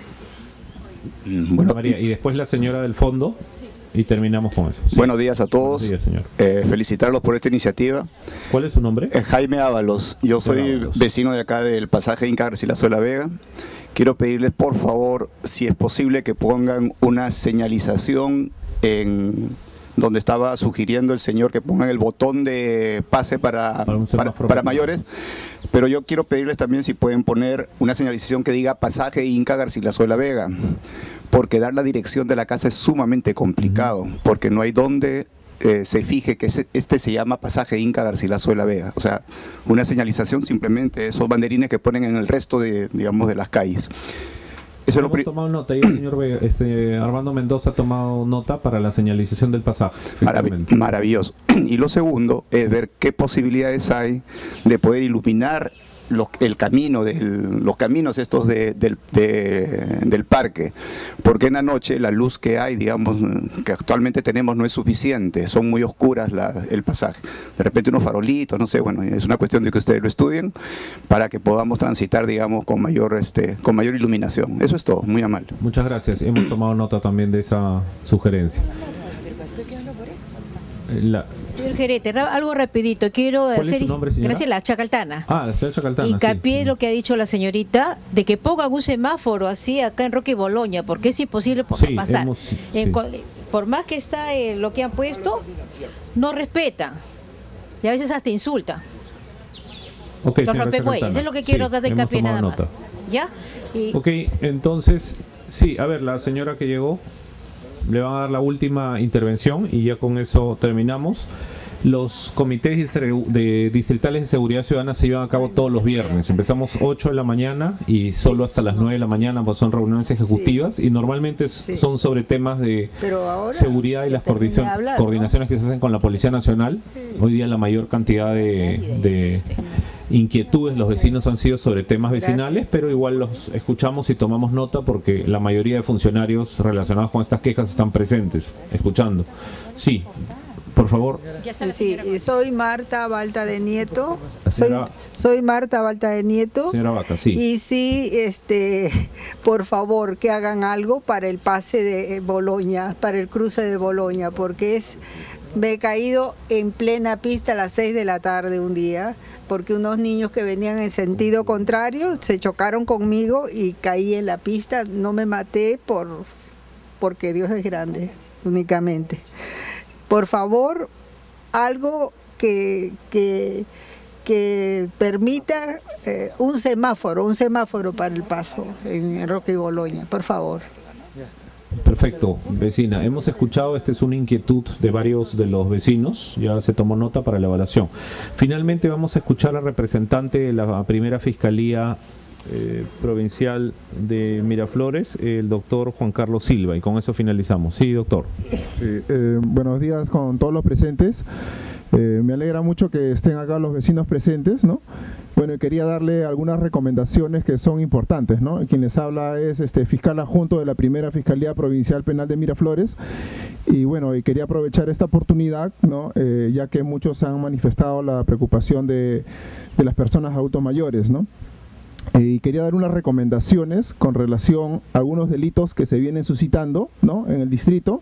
Bueno, María, y después la señora del fondo y terminamos con eso. Sí. Buenos días a todos. Buenos días, señor. Eh, felicitarlos por esta iniciativa. ¿Cuál es su nombre? Eh, Jaime Ábalos. Yo soy Ábalos. Vecino de acá del pasaje Inca Garcilaso de la Vega. Quiero pedirles, por favor, si es posible que pongan una señalización en donde estaba sugiriendo el señor que pongan el botón de pase para, para, para mayores, pero yo quiero pedirles también si pueden poner una señalización que diga pasaje Inca Garcilaso de la Vega, porque dar la dirección de la casa es sumamente complicado, porque no hay donde eh, se fije que ese, este se llama pasaje Inca Garcilaso de la Vega. O sea, una señalización simplemente esos banderines que ponen en el resto de, digamos, de las calles. Eso hemos tomado nota y el señor Vega, este, Armando Mendoza ha tomado nota para la señalización del pasaje. Marav maravilloso. Y lo segundo es ver qué posibilidades hay de poder iluminar los, el camino del, los caminos estos de, del, de, del parque, porque en la noche la luz que hay, digamos, que actualmente tenemos no es suficiente, son muy oscuras la, el pasaje. De repente unos farolitos, no sé, bueno, es una cuestión de que ustedes lo estudien para que podamos transitar, digamos, con mayor, este, con mayor iluminación. Eso es todo, muy amable. Muchas gracias, hemos tomado nota también de esa sugerencia. La, Señor gerente, algo rapidito, quiero hacer, es nombre, gracias, la Chacaltana. Ah, la Chacaltana. Hincapié sí. lo que ha dicho la señorita, de que pongan un semáforo así acá en Roque y Boloña, porque es imposible sí, pasar. Hemos, en, sí. Por más que está eh, lo que han puesto, no respetan. Y a veces hasta insultan. Okay, los rompebueyes, eso es lo que quiero sí, dar de hincapié nada nota. más. ¿Ya? Y... Ok, entonces, sí, a ver, la señora que llegó, le van a dar la última intervención y ya con eso terminamos. Los comités de distritales de seguridad ciudadana se llevan a cabo todos los viernes. Empezamos ocho de la mañana y solo hasta las nueve de la mañana, pues son reuniones ejecutivas sí. y normalmente sí. son sobre temas de seguridad y las coordinación, hablar, coordinaciones ¿no? que se hacen con la Policía Nacional. Sí. Hoy día la mayor cantidad de, de inquietudes los vecinos han sido sobre temas vecinales, pero igual los escuchamos y tomamos nota porque la mayoría de funcionarios relacionados con estas quejas están presentes, escuchando. Sí. Por favor. Sí, soy Marta Balta de Nieto. Soy, soy Marta Balta de Nieto. Señora Vaca, sí. Y sí, este, por favor, que hagan algo para el pase de Boloña, para el cruce de Boloña, porque es Me he caído en plena pista a las seis de la tarde un día, porque unos niños que venían en sentido contrario se chocaron conmigo y caí en la pista. No me maté por porque Dios es grande, únicamente. Por favor, algo que, que, que permita eh, un semáforo, un semáforo para el paso en Roque y Boloña, por favor. Perfecto, vecina. Hemos escuchado, esta es una inquietud de varios de los vecinos, ya se tomó nota para la evaluación. Finalmente vamos a escuchar al representante de la primera Fiscalía eh, Provincial de Miraflores, el doctor Juan Carlos Silva, y con eso finalizamos. Sí, doctor. Sí, eh, buenos días con todos los presentes. Eh, me alegra mucho que estén acá los vecinos presentes, ¿no? Bueno, y quería darle algunas recomendaciones que son importantes, ¿no? Quien les habla es este fiscal adjunto de la primera Fiscalía Provincial Penal de Miraflores, y bueno, y quería aprovechar esta oportunidad, ¿no? Eh, ya que muchos han manifestado la preocupación de, de las personas adultos mayores, ¿no? Eh, y quería dar unas recomendaciones con relación a algunos delitos que se vienen suscitando, ¿no? En el distrito,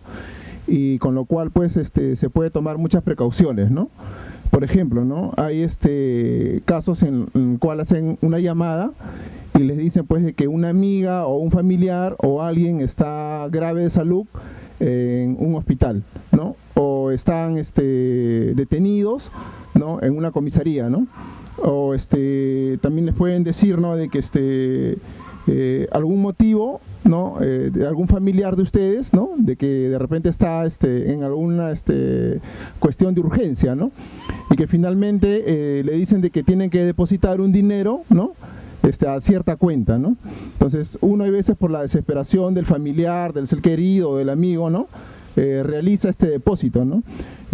y con lo cual pues este se puede tomar muchas precauciones, ¿no? Por ejemplo, ¿no? Hay este casos en, en cual hacen una llamada y les dicen pues de que una amiga o un familiar o alguien está grave de salud en un hospital, ¿no? O están este detenidos, ¿no? En una comisaría, ¿no? O este también les pueden decir, ¿no? De que este eh, algún motivo, ¿no? Eh, de algún familiar de ustedes, ¿no? De que de repente está este, en alguna este, cuestión de urgencia, ¿no? Y que finalmente eh, le dicen de que tienen que depositar un dinero, ¿no? Este, a cierta cuenta, ¿no? Entonces uno, hay veces por la desesperación del familiar, del ser querido, del amigo, ¿no? Eh, realiza este depósito, ¿no?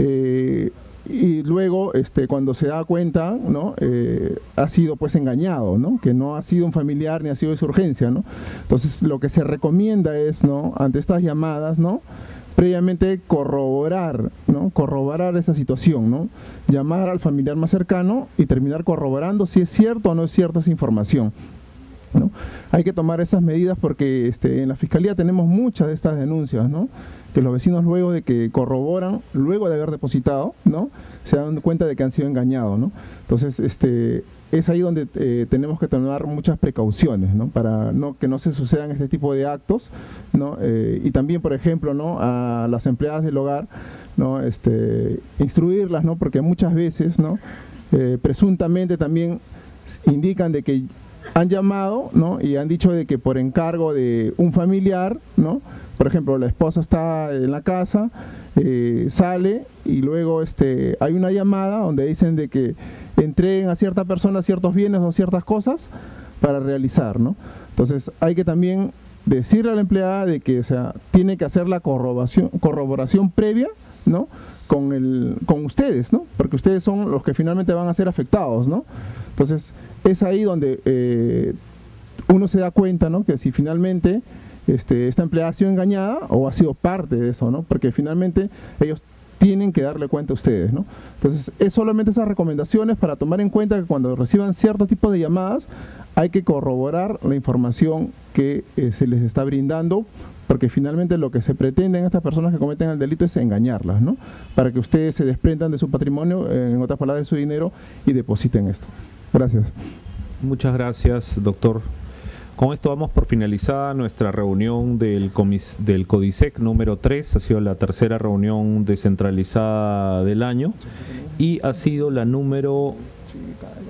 Eh, y luego este cuando se da cuenta, ¿no? Eh, ha sido pues engañado, ¿no? Que no ha sido un familiar ni ha sido de su urgencia, ¿no? Entonces lo que se recomienda es, ¿no? Ante estas llamadas, ¿no? Previamente corroborar, ¿no? Corroborar esa situación, ¿no? Llamar al familiar más cercano y terminar corroborando si es cierto o no es cierta esa información, ¿no? Hay que tomar esas medidas porque este, en la Fiscalía tenemos muchas de estas denuncias, ¿no? Que los vecinos luego de que corroboran, luego de haber depositado, ¿no? Se dan cuenta de que han sido engañados, ¿no? Entonces, este, es ahí donde eh, tenemos que tomar muchas precauciones, ¿no? Para no, que no se sucedan este tipo de actos, ¿no? Eh, y también, por ejemplo, ¿no? A las empleadas del hogar, ¿no? Este, instruirlas, ¿no? Porque muchas veces, ¿no? Eh, presuntamente también indican de que han llamado, ¿no? Y han dicho de que por encargo de un familiar, ¿no? Por ejemplo, la esposa está en la casa, eh, sale y luego este, hay una llamada donde dicen de que entreguen a cierta persona ciertos bienes o ciertas cosas para realizar, ¿no? Entonces hay que también decirle a la empleada de que, o sea, tiene que hacer la corroboración, corroboración previa, ¿no? Con, el, con ustedes, ¿no? Porque ustedes son los que finalmente van a ser afectados, ¿no? Entonces es ahí donde eh, uno se da cuenta, ¿no? Que si finalmente este, esta empleada ha sido engañada o ha sido parte de eso, ¿no? Porque finalmente ellos tienen que darle cuenta a ustedes, ¿no? Entonces es solamente esas recomendaciones para tomar en cuenta que cuando reciban cierto tipo de llamadas hay que corroborar la información que eh, se les está brindando, porque finalmente lo que se pretende en estas personas que cometen el delito es engañarlas, ¿no? Para que ustedes se desprendan de su patrimonio, en otras palabras de su dinero, y depositen esto. Gracias. Muchas gracias, doctor. Con esto damos por finalizada nuestra reunión del, comis del CODISEC número tres, ha sido la tercera reunión descentralizada del año y ha sido la número